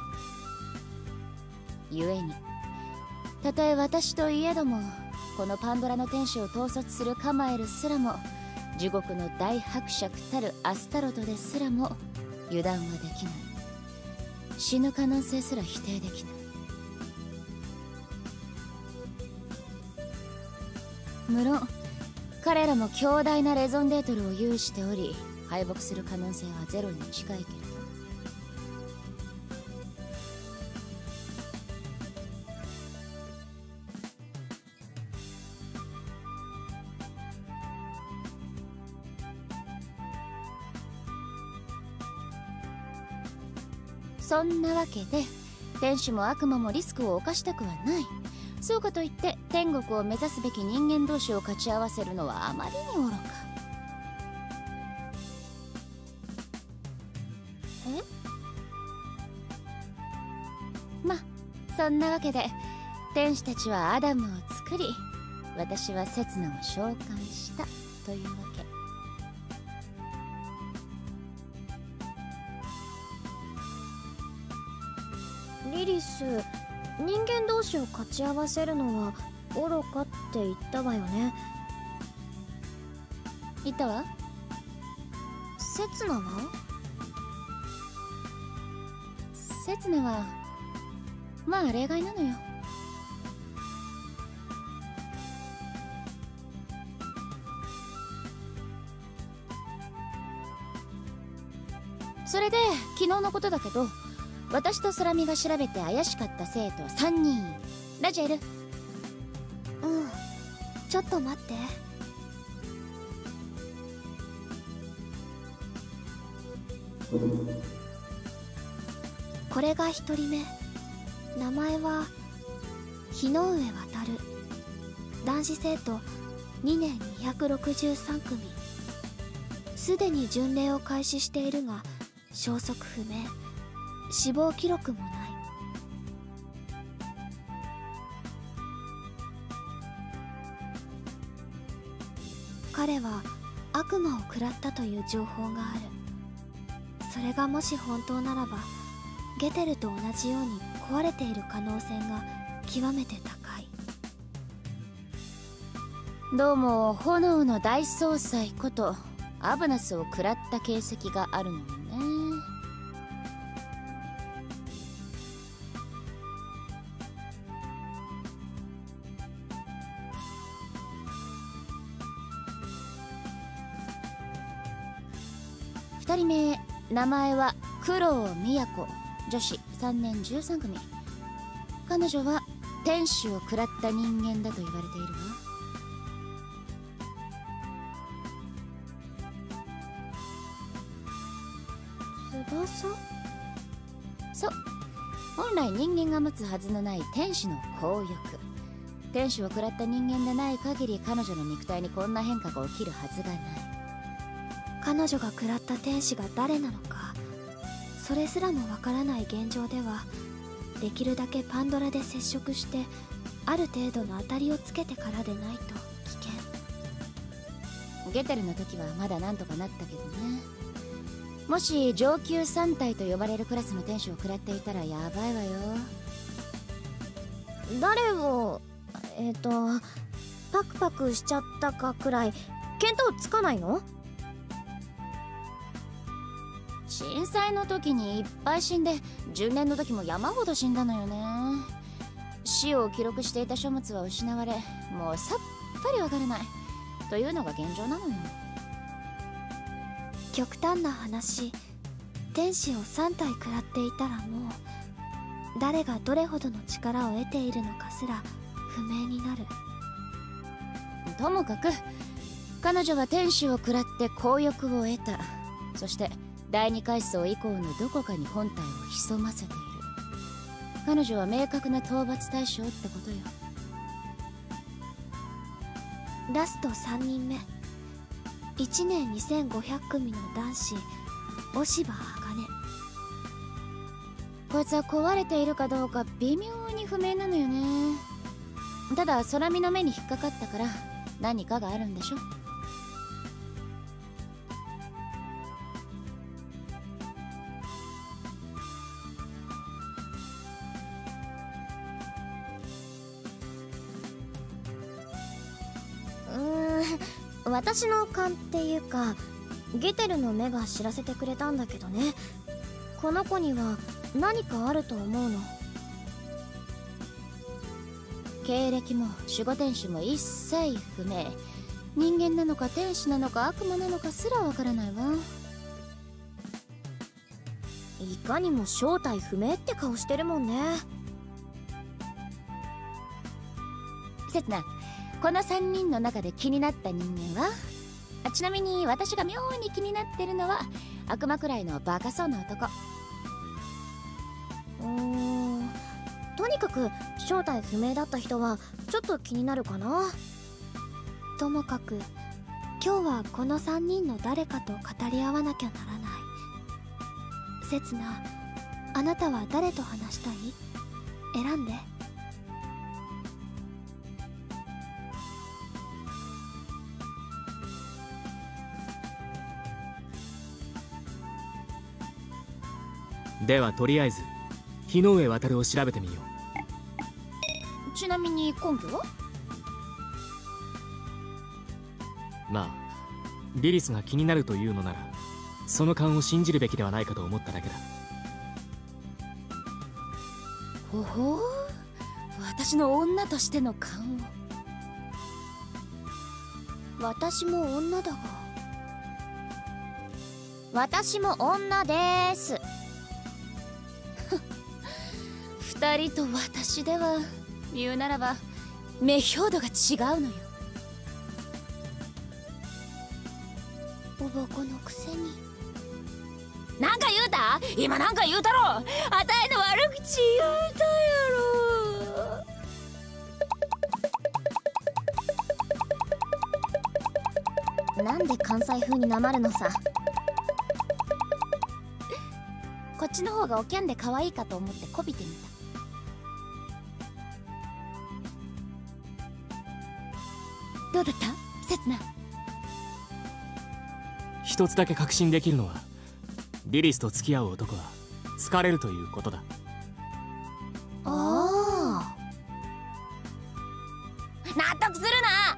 S2: 故にたとえ私といえども、このパンドラの天使を統率するカマエルすらも、地獄の大伯爵たるアスタロトですらも油断はできない。死ぬ可能性すら否定できない。無論彼らも強大なレゾンデートルを有しており、敗北する可能性はゼロに近いけれど、そんなわけで天使も悪魔もリスクを冒したくはない。そうかといって天国を目指すべき人間同士を勝ち合わせるのはあまりに愚か。
S1: え？
S2: ま、そんなわけで天使たちはアダムを作り、私はセツナを召喚したというわけ。
S1: リリス、人間同士を勝ち合わせるのは愚かって言ったわよね。
S2: 言ったわ。
S1: セツナは？
S2: セツナはまあ例外なのよ。それで昨日のことだけど、私と空見が調べて怪しかった生徒さんにん。ラジエル。
S6: うん、ちょっと待って。これが一人目。名前は日の上渡る。男子生徒にねんにひゃくろくじゅうさんくみ。すでに巡礼を開始しているが消息不明、死亡記録もない。彼は悪魔を食らったという情報がある。それがもし本当ならば、ゲテルと同じように壊れている可能性が極めて高い。
S2: どうも炎の大総裁ことアブナスを食らった形跡があるのよね。ふたりめ、名前は九郎都、女子さんねんじゅうさんくみ。彼女は天使を食らった人間だと言われているわ。
S1: 翼？
S2: そう、本来人間が持つはずのない天使の光翼。天使を食らった人間でない限り彼女の肉体にこんな変化が起きるはずがない。
S6: 彼女が食らった天使が誰なのか、 それすらもわからない現状では、できるだけパンドラで接触してある程度の当たりをつけてからでないと危険。
S2: ゲテルの時はまだなんとかなったけどね。もし上級さん体と呼ばれるクラスの天使を食らっていたらやばいわよ。
S1: 誰をえっ、ー、とパクパクしちゃったかくらい見当つかないの？
S2: 震災の時にいっぱい死んで、じゅうねんの時も山ほど死んだのよね。死を記録していた書物は失われ、もうさっぱりわからないというのが現状なのよ。
S6: 極端な話、天使をさん体食らっていたらもう誰がどれほどの力を得ているのかすら不明になる。
S2: ともかく彼女は天使を食らって効力を得た。そして第二階層以降のどこかに本体を潜ませている。彼女は明確な討伐対象ってことよ。
S6: ラストさんにんめ、いちねんにせんごひゃく組の男子押場茜。
S2: こいつは壊れているかどうか微妙に不明なのよね。ただ空見の目に引っかかったから何かがあるんでしょ。
S1: 私の勘っていうかゲテルの目が知らせてくれたんだけどね。この子には何かあると思うの。
S2: 経歴も守護天使も一切不明。人間なのか天使なのか悪魔なのかすらわからないわ。
S1: いかにも正体不明って顔してるもんね。
S2: せつな、このさんにんの中で気になった人間は？ちなみに私が妙に気になってるのは悪魔くらいのバカそうな男。
S1: うーん、とにかく正体不明だった人はちょっと気になるかな。
S6: ともかく今日はこのさんにんの誰かと語り合わなきゃならない。せつな、あなたは誰と話したい？選んで。
S4: ではとりあえず日の上渡を調べてみよ
S2: う。ちなみに根拠は？
S4: まあリリスが気になるというのならその勘を信じるべきではないかと思っただけだ。
S2: ほほう、私の女としての勘を。
S6: 私も女だが。
S1: 私も女でーす。
S2: 二人と私では言うならば目標度が違うのよ。
S6: おぼこのくせに。
S2: なんか言うた？今なんか言うたろ。あたいの悪口言うた
S1: やろ。なんで関西風になまるのさ。
S2: こっちの方がおキャンで可愛いかと思ってこびてみた。どうだったせつな？
S4: 一つだけ確信できるのはリリスと付き合う男は疲れるということだ。
S1: ああ、
S2: 納得する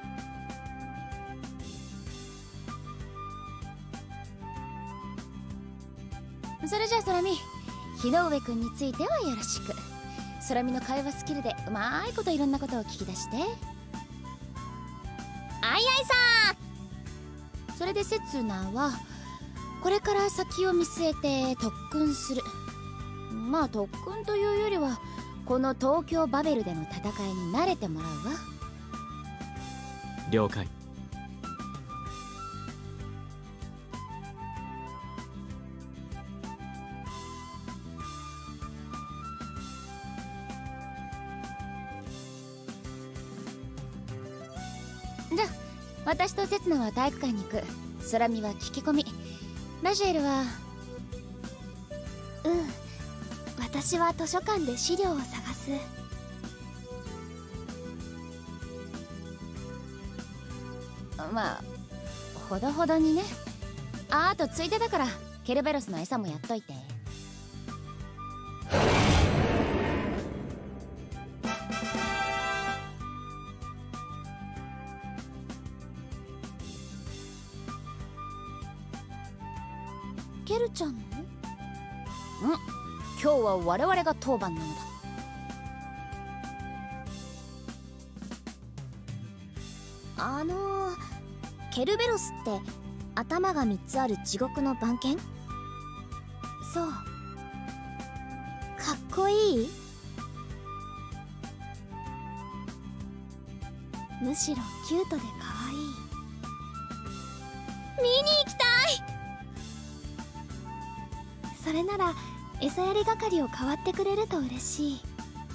S2: な。それじゃあ空見、日の上くんについてはよろしく。空見の会話スキルでうまいこといろんなことを聞き出して。
S1: あいあいさ
S2: ん。それでせつなはこれから先を見据えて特訓する。まあ特訓というよりはこの東京バベルでの戦いに慣れてもらうわ。
S4: 了解。
S2: じゃあ私とせつなは体育館に行く。空見は聞き込み。ラジエルは
S6: う私は図書館で資料を探す。
S2: まあほどほどにね。あ、あとついでだからケルベロスの餌もやっといて。
S6: ケルちゃんの？
S2: ん？今日は我々が当番なのだ。
S1: あのー、ケルベロスって頭がみっつある地獄の番犬？
S6: そう。
S1: かっこいい？
S6: むしろキュートで可愛い。
S1: 見に行きたい。
S6: それなら餌やり係を代わってくれると嬉しい。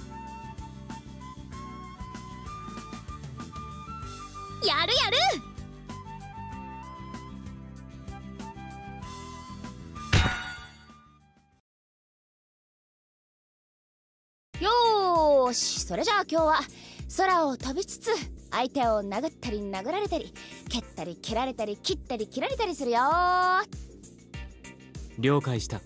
S1: やるやる。
S2: よーし、それじゃあ今日は空を飛びつつ相手を殴ったり殴られたり蹴ったり蹴られたり切ったり切られたりするよー。
S4: 了解した。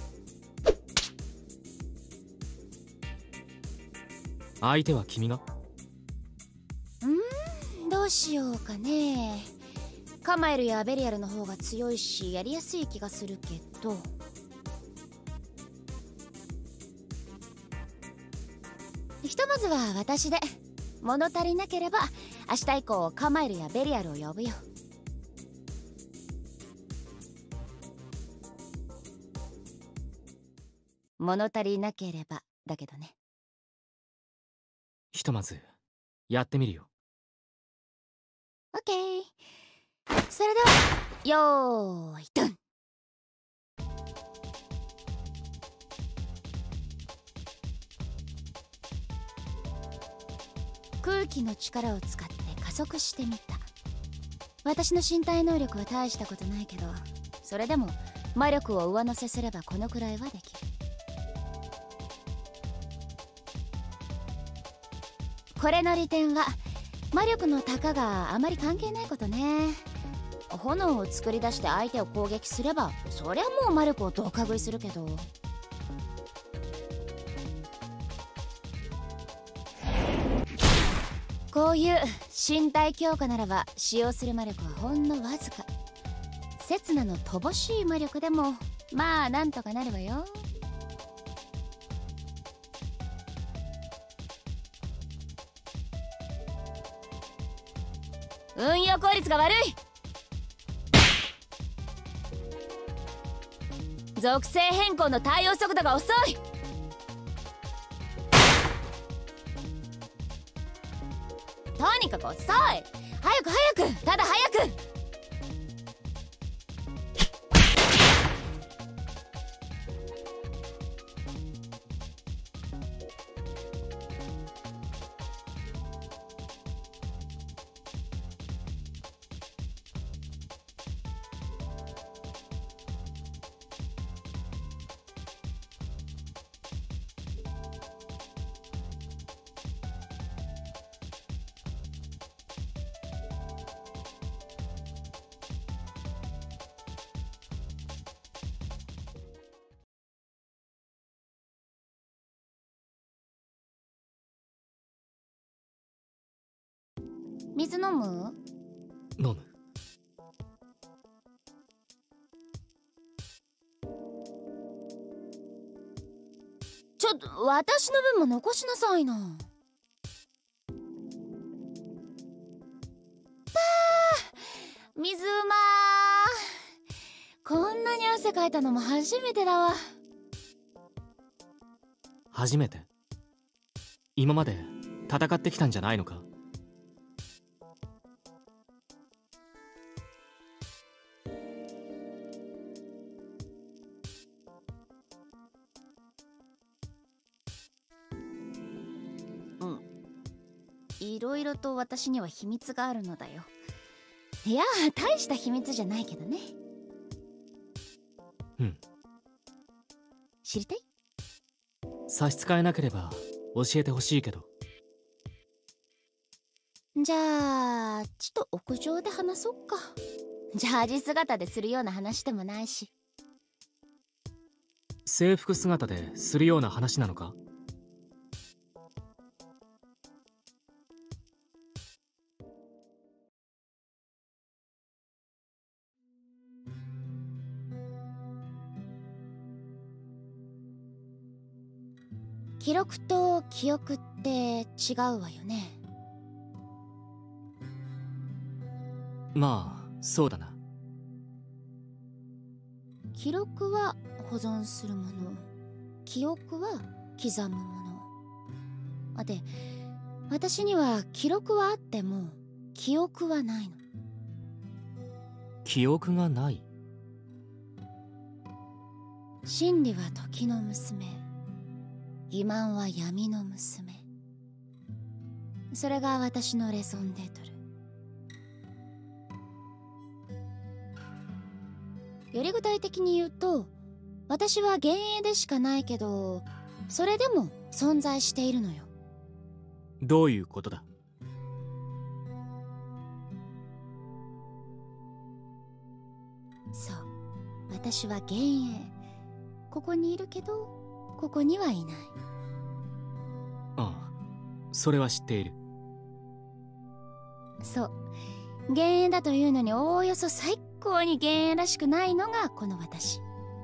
S4: 相手は君が？
S2: うーん、どうしようかね。カマエルやベリアルの方が強いしやりやすい気がするけど。ひとまずは私で、物足りなければ明日以降カマエルやベリアルを呼ぶよ。物足りなければだけどね。
S4: ひとまずやってみるよ。
S2: オッケー。それではよーいドン。空気の力を使って加速してみた。私の身体能力は大したことないけど、それでも魔力を上乗せすればこのくらいはできる。これの利点は魔力のたかがあまり関係ないことね。炎を作り出して相手を攻撃すればそりゃもう魔力をドカ食いするけど、こういう身体強化ならば使用する魔力はほんのわずか。刹那の乏しい魔力でもまあなんとかなるわよ。運用効率が悪い。属性変更の対応速度が遅い。とにかく遅い。早く早く、ただ早く。水飲む？
S4: 飲む。
S2: ちょっと私の分も残しなさいな。ぱー、水うまー。こんなに汗かいたのも初めてだわ。
S4: 初めて？今まで戦ってきたんじゃないのか？
S2: いろいろと私には秘密があるのだよ。いや、大した秘密じゃないけどね。
S4: うん。
S2: 知りたい？
S4: 差し支えなければ教えてほしいけど。
S2: じゃあちょっと屋上で話そっか。ジャージ姿でするような話でもないし。
S4: 制服姿でするような話なのか？
S2: 記録と記憶って違うわよね。
S4: まあそうだな。
S2: 記録は保存するもの、記憶は刻むもの。あ、で、私には記録はあっても記憶はないの。
S4: 記憶がない？
S2: 真理は時の娘、欺瞞は闇の娘。それが私のレソンデートル。より具体的に言うと、私は幻影でしかないけど、それでも存在しているのよ。
S4: どういうことだ？
S2: そう、私は幻影。ここにいるけど、ここにはいない。
S4: ああ、それは知っている。
S2: そう、幻影だというのにおおよそ最高に幻影らしくないのがこの私。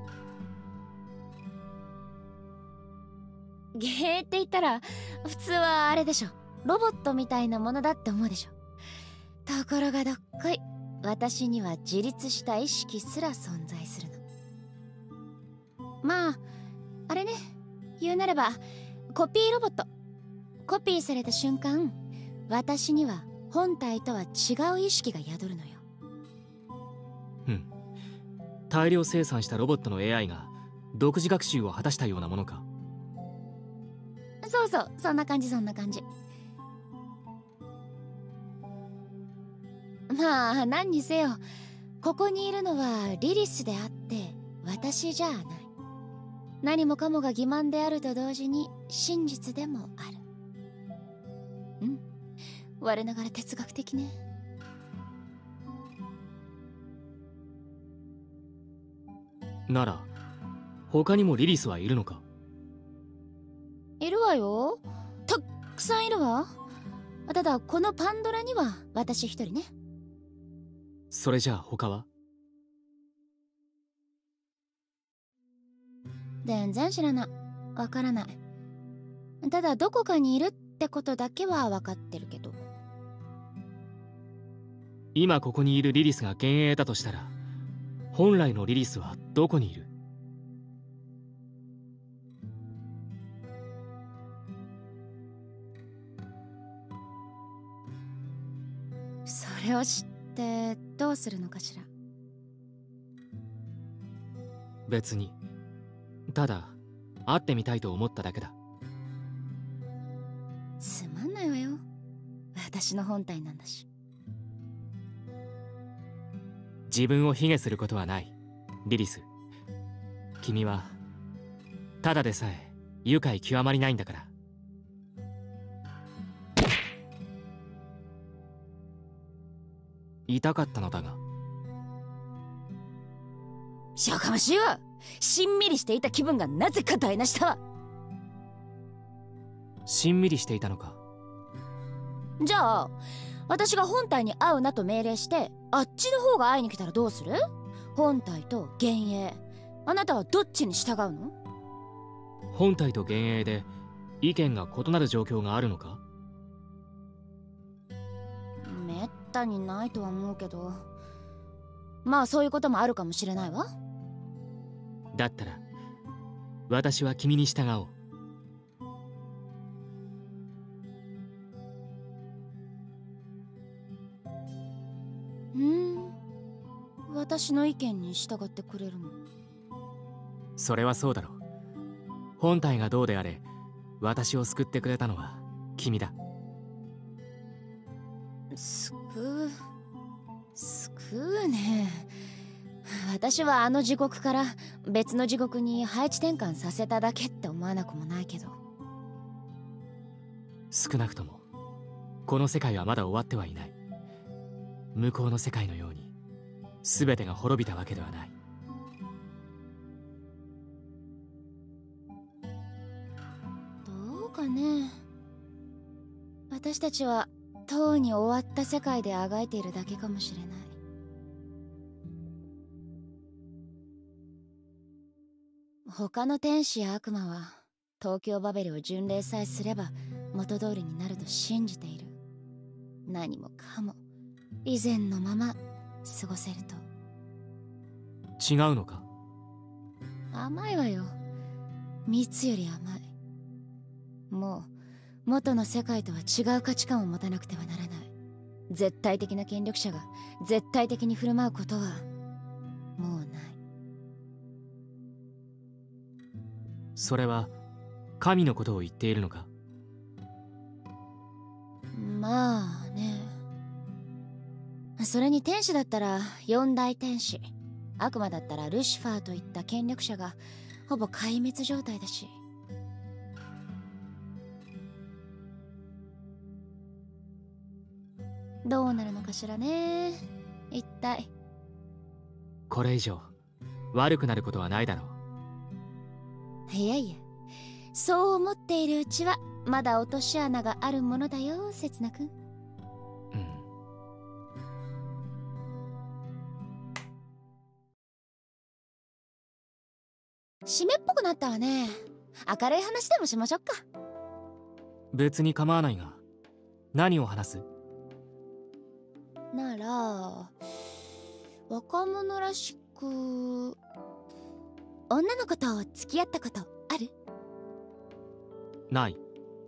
S2: 幻影って言ったら普通はあれでしょ、ロボットみたいなものだって思うでしょ。ところがどっこい、私には自立した意識すら存在するの。まああれね、言うなればコピーロボット。コピーされた瞬間、私には本体とは違う意識が宿るのよ。
S4: うん。大量生産したロボットの エーアイ が独自学習を果たしたようなものか？
S2: そうそう、そんな感じそんな感じ。まあ何にせよ、ここにいるのはリリスであって私じゃない。何もかもが欺瞞であると同時に真実でもある。うん、我ながら哲学的ね。
S4: なら他にもリリスはいるのか？
S2: いるわよ、たっくさんいるわ。ただこのパンドラには私一人ね。
S4: それじゃあ他は？
S2: 全然知らない、わからない。ただどこかにいるってことだけは分かってるけど。
S4: 今ここにいるリリスが幻影だとしたら、本来のリリスはどこにいる？
S2: それを知ってどうするのかしら。
S4: 別に、ただ会ってみたいと思っただけだ。
S2: つまんないわよ、私の本体なんだし。
S4: 自分を卑下することはない、リリス。君はただでさえ愉快極まりないんだから。痛かったのだが。
S2: しょうかましいわ。しんみりしていた気分がなぜか台無しだわ。
S4: しんみりしていたのか？
S2: じゃあ私が本体に会うなと命令してあっちの方が会いに来たらどうする？本体と幻影、あなたはどっちに従うの？
S4: 本体と幻影で意見が異なる状況があるのか？
S2: めったにないとは思うけど、まあそういうこともあるかもしれないわ。
S4: だったら私は君に従おう。
S2: うん、私の意見に従ってくれるの？
S4: それはそうだろう。本体がどうであれ私を救ってくれたのは君だ。
S2: 救う救うね。 私はあの地獄から別の地獄に配置転換させただけって思わなくもないけど。
S4: 少なくともこの世界はまだ終わってはいない。向こうの世界のように全てが滅びたわけではない。
S2: どうかね。私たちはとうに終わった世界であがいているだけかもしれない。他の天使や悪魔は東京バベルを巡礼さえすれば元通りになると信じている。何もかも以前のまま過ごせると。
S4: 違うのか？
S2: 甘いわよ。蜜より甘い。もう元の世界とは違う価値観を持たなくてはならない。絶対的な権力者が絶対的に振る舞うことはもうない。
S4: それは神のことを言っているのか？
S2: まあね。それに天使だったら四大天使、悪魔だったらルシファーといった権力者がほぼ壊滅状態だし。どうなるのかしらね、一体。
S4: これ以上悪くなることはないだろ
S2: う。いやいや、そう思っているうちはまだ落とし穴があるものだよ、せつなくん。
S4: うん。
S2: 湿っぽくなったわね。明るい話でもしましょうか。
S4: 別に構わないが、何を話す？
S2: なら若者らしく女の子と付き合ったことある？
S4: ない。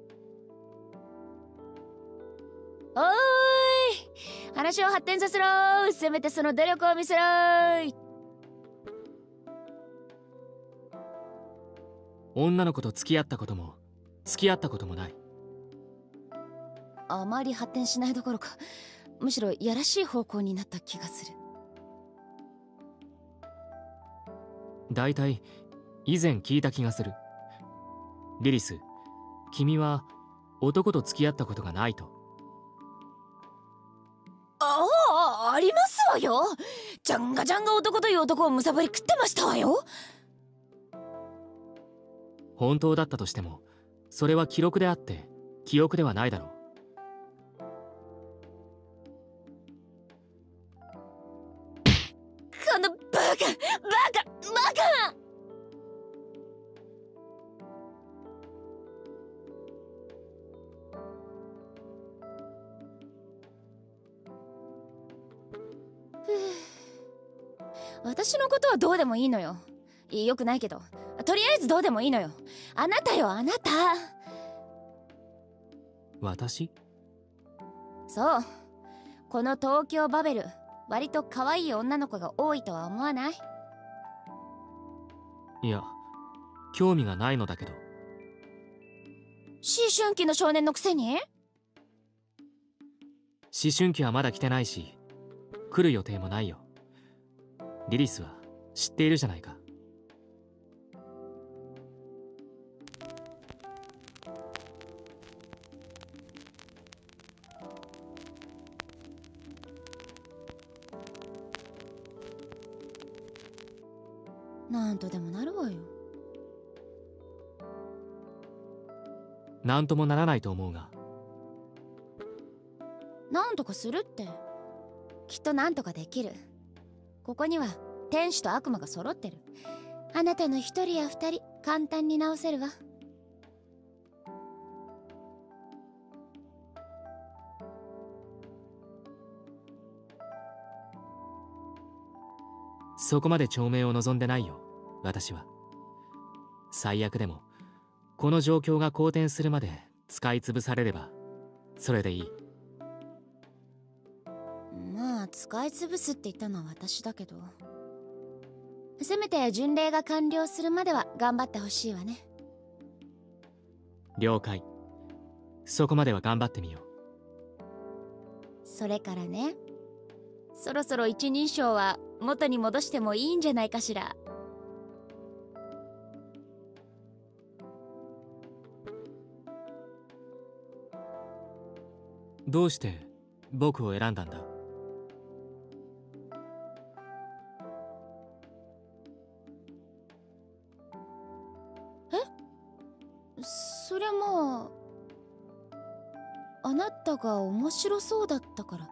S2: おーい、話を発展させろ。せめてその努力を見せろ。
S4: 女の子と付き合ったことも付き合ったこともない。
S2: あまり発展しないどころか、むしろやらしい方向になった気がする。
S4: だいたい以前聞いた気がする。リリス、君は男と付き合ったことがないと。
S2: ああ、ありますわよ。ジャンガジャンガ男という男をむさぼり食ってましたわよ。
S4: 本当だったとしてもそれは記録であって記憶ではないだろう。
S2: このバカバカバカ。私のことはどうでもいいのよ。よくないけど、とりあえずどうでもいいのよ。あなたよ、あなた。
S4: 私？
S2: そう、この東京バベル、割と可愛い女の子が多いとは思わない？
S4: いや、興味がないのだけど。
S2: 思春期の少年のくせに？
S4: 思春期はまだ来てないし来る予定もないよ。リリスは知っているじゃないか。
S2: なんとでもなるわよ。
S4: なんともならないと思うが。
S2: なんとかするって。きっとなんとかできる。ここには天使と悪魔が揃ってる。あなたの一人や二人簡単に直せるわ。
S4: そこまで長命を望んでないよ、私は。最悪でもこの状況が好転するまで使い潰されればそれでいい。
S2: まあ使い潰すって言ったのは私だけど、せめて巡礼が完了するまでは頑張ってほしいわね。
S4: 了解。そこまでは頑張ってみよう。
S2: それからね、そろそろ一人称は元に戻してもいいんじゃないかしら。
S4: どうして僕を選んだんだ？
S2: え？そりゃまあ、あなたが面白そうだったから。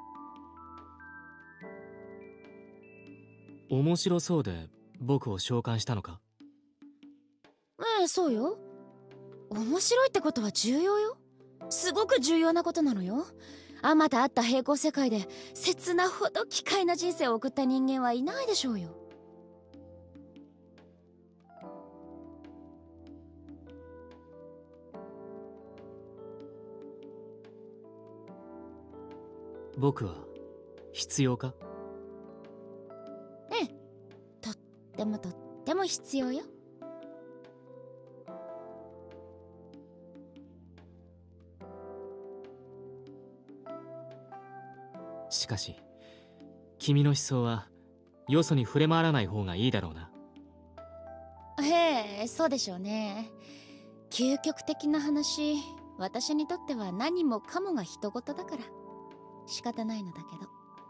S4: 面白そうで僕を召喚したのか？
S2: ええ、そうよ。面白いってことは重要よ。すごく重要なことなのよ。あまたあった平行世界で切なほど奇怪な人生を送った人間はいないでしょうよ。
S4: 僕は必要か？
S2: ええ、とってもとっても必要よ。
S4: しかし君の思想はよそに触れ回らない方がいいだろうな。
S2: へえ、そうでしょうね。究極的な話、私にとっては何もかもが人事だから仕方ないのだけど。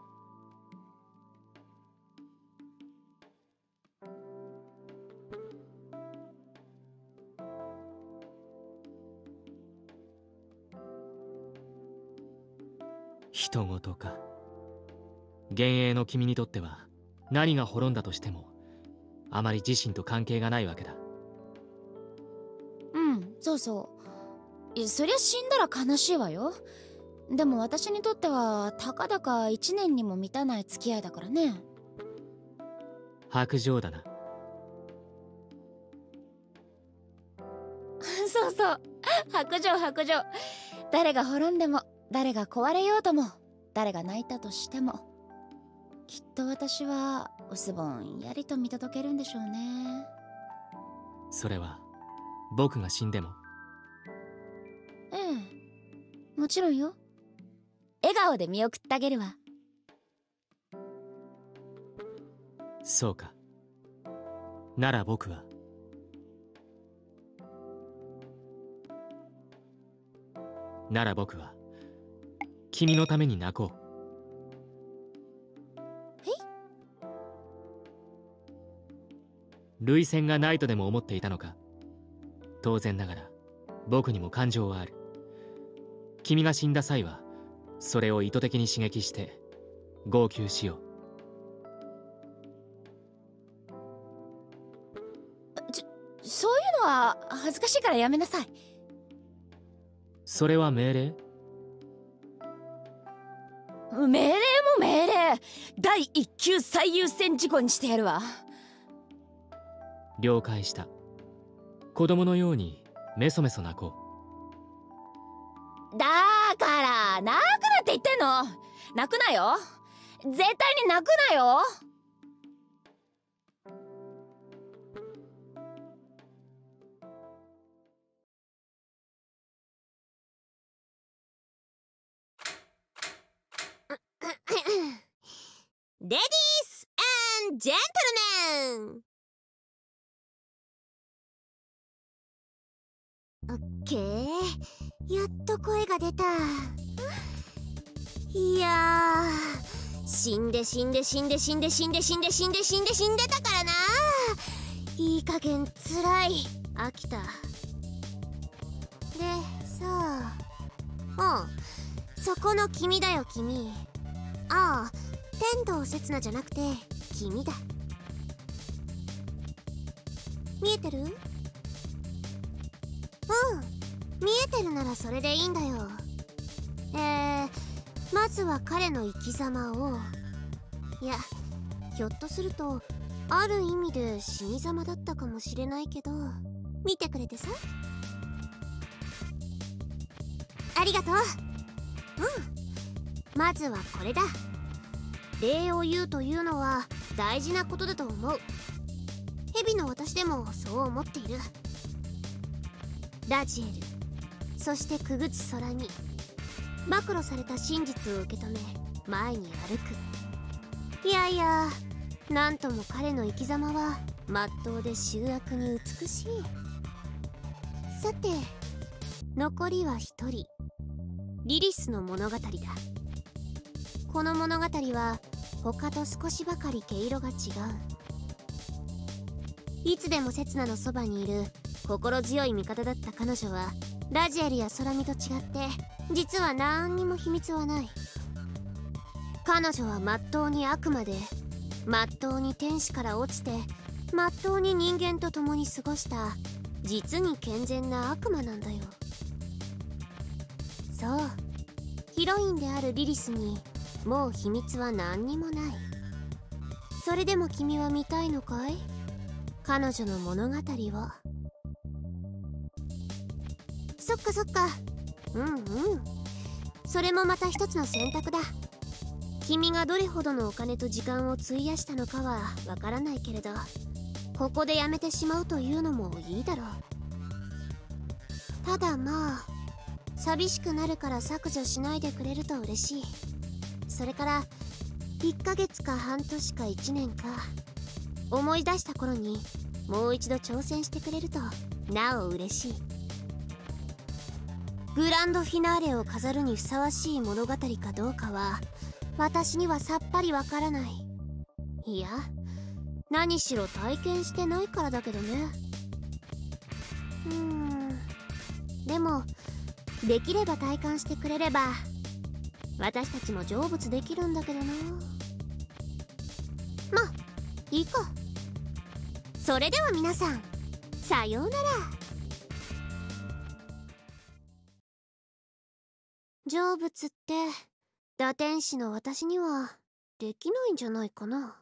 S4: 人事か。幻影の君にとっては何が滅んだとしてもあまり自身と関係がないわけだ。
S2: うん、そうそう。いそりゃ死んだら悲しいわよ。でも私にとってはたかだか一年にも満たない付き合いだからね。
S4: 薄情だな。
S2: そうそう、白状白状。誰が滅んでも誰が壊れようとも誰が泣いたとしてもきっと私は薄ぼんやりと見届けるんでしょうね。
S4: それは僕が死んでも？
S2: ええ、もちろんよ。笑顔で見送ってあげるわ。
S4: そうか。なら僕はなら僕は君のために泣こう。涙腺がないとでも思っていたのか？当然ながら僕にも感情はある。君が死んだ際はそれを意図的に刺激して号泣しよ
S2: う。ちょそういうのは恥ずかしいからやめなさい。
S4: それは命令？
S2: 命令も命令。第一級最優先事項にしてやるわ。
S4: 了解した。子供のようにメソメソ泣こ
S2: う。だから泣くなって言ってんの。泣くなよ。絶対に泣くなよ。
S7: レディース&ジェントルメン。オッケー、やっと声が出た。いやー、死んで死んで死んで死んで死んで死んで死んで死んで死んでたからな。いい加減つらい。飽きた。でさあ、うん、そこの君だよ君。ああ、天童刹那じゃなくて君だ。見えてる？うん、見えてるならそれでいいんだよ。えー、まずは彼の生き様を、いや、ひょっとするとある意味で死に様だったかもしれないけど、見てくれてさ。ありがとう。うん、まずはこれだ。礼を言うというのは大事なことだと思う。蛇の私でもそう思っている。ラジエル、そしてくぐつ空に暴露された真実を受け止め前に歩く。いやいや、 なんとも彼の生き様はまっとうで醜悪に美しい。さて残りは一人、リリスの物語だ。この物語は他と少しばかり毛色が違う。いつでも刹那のそばにいる心強い味方だった彼女はラジエルや空見と違って実は何にも秘密はない。彼女はまっとうに悪魔で、まっとうに天使から落ちて、まっとうに人間と共に過ごした実に健全な悪魔なんだよ。そう、ヒロインであるリリスにもう秘密は何にもない。それでも君は見たいのかい？彼女の物語を。そっかそっか、うんうん、それもまた一つの選択だ。君がどれほどのお金と時間を費やしたのかはわからないけれど、ここでやめてしまうというのもいいだろう。ただまあ寂しくなるから削除しないでくれると嬉しい。それからいっかげつか半年かいちねんか思い出した頃にもう一度挑戦してくれるとなお嬉しい。グランドフィナーレを飾るにふさわしい物語かどうかは私にはさっぱりわからない。いや、何しろ体験してないからだけどね。うーん、でもできれば体感してくれれば私たちも成仏できるんだけどな。まあいいか。それでは皆さん、さようなら。成仏って打天使の私にはできないんじゃないかな。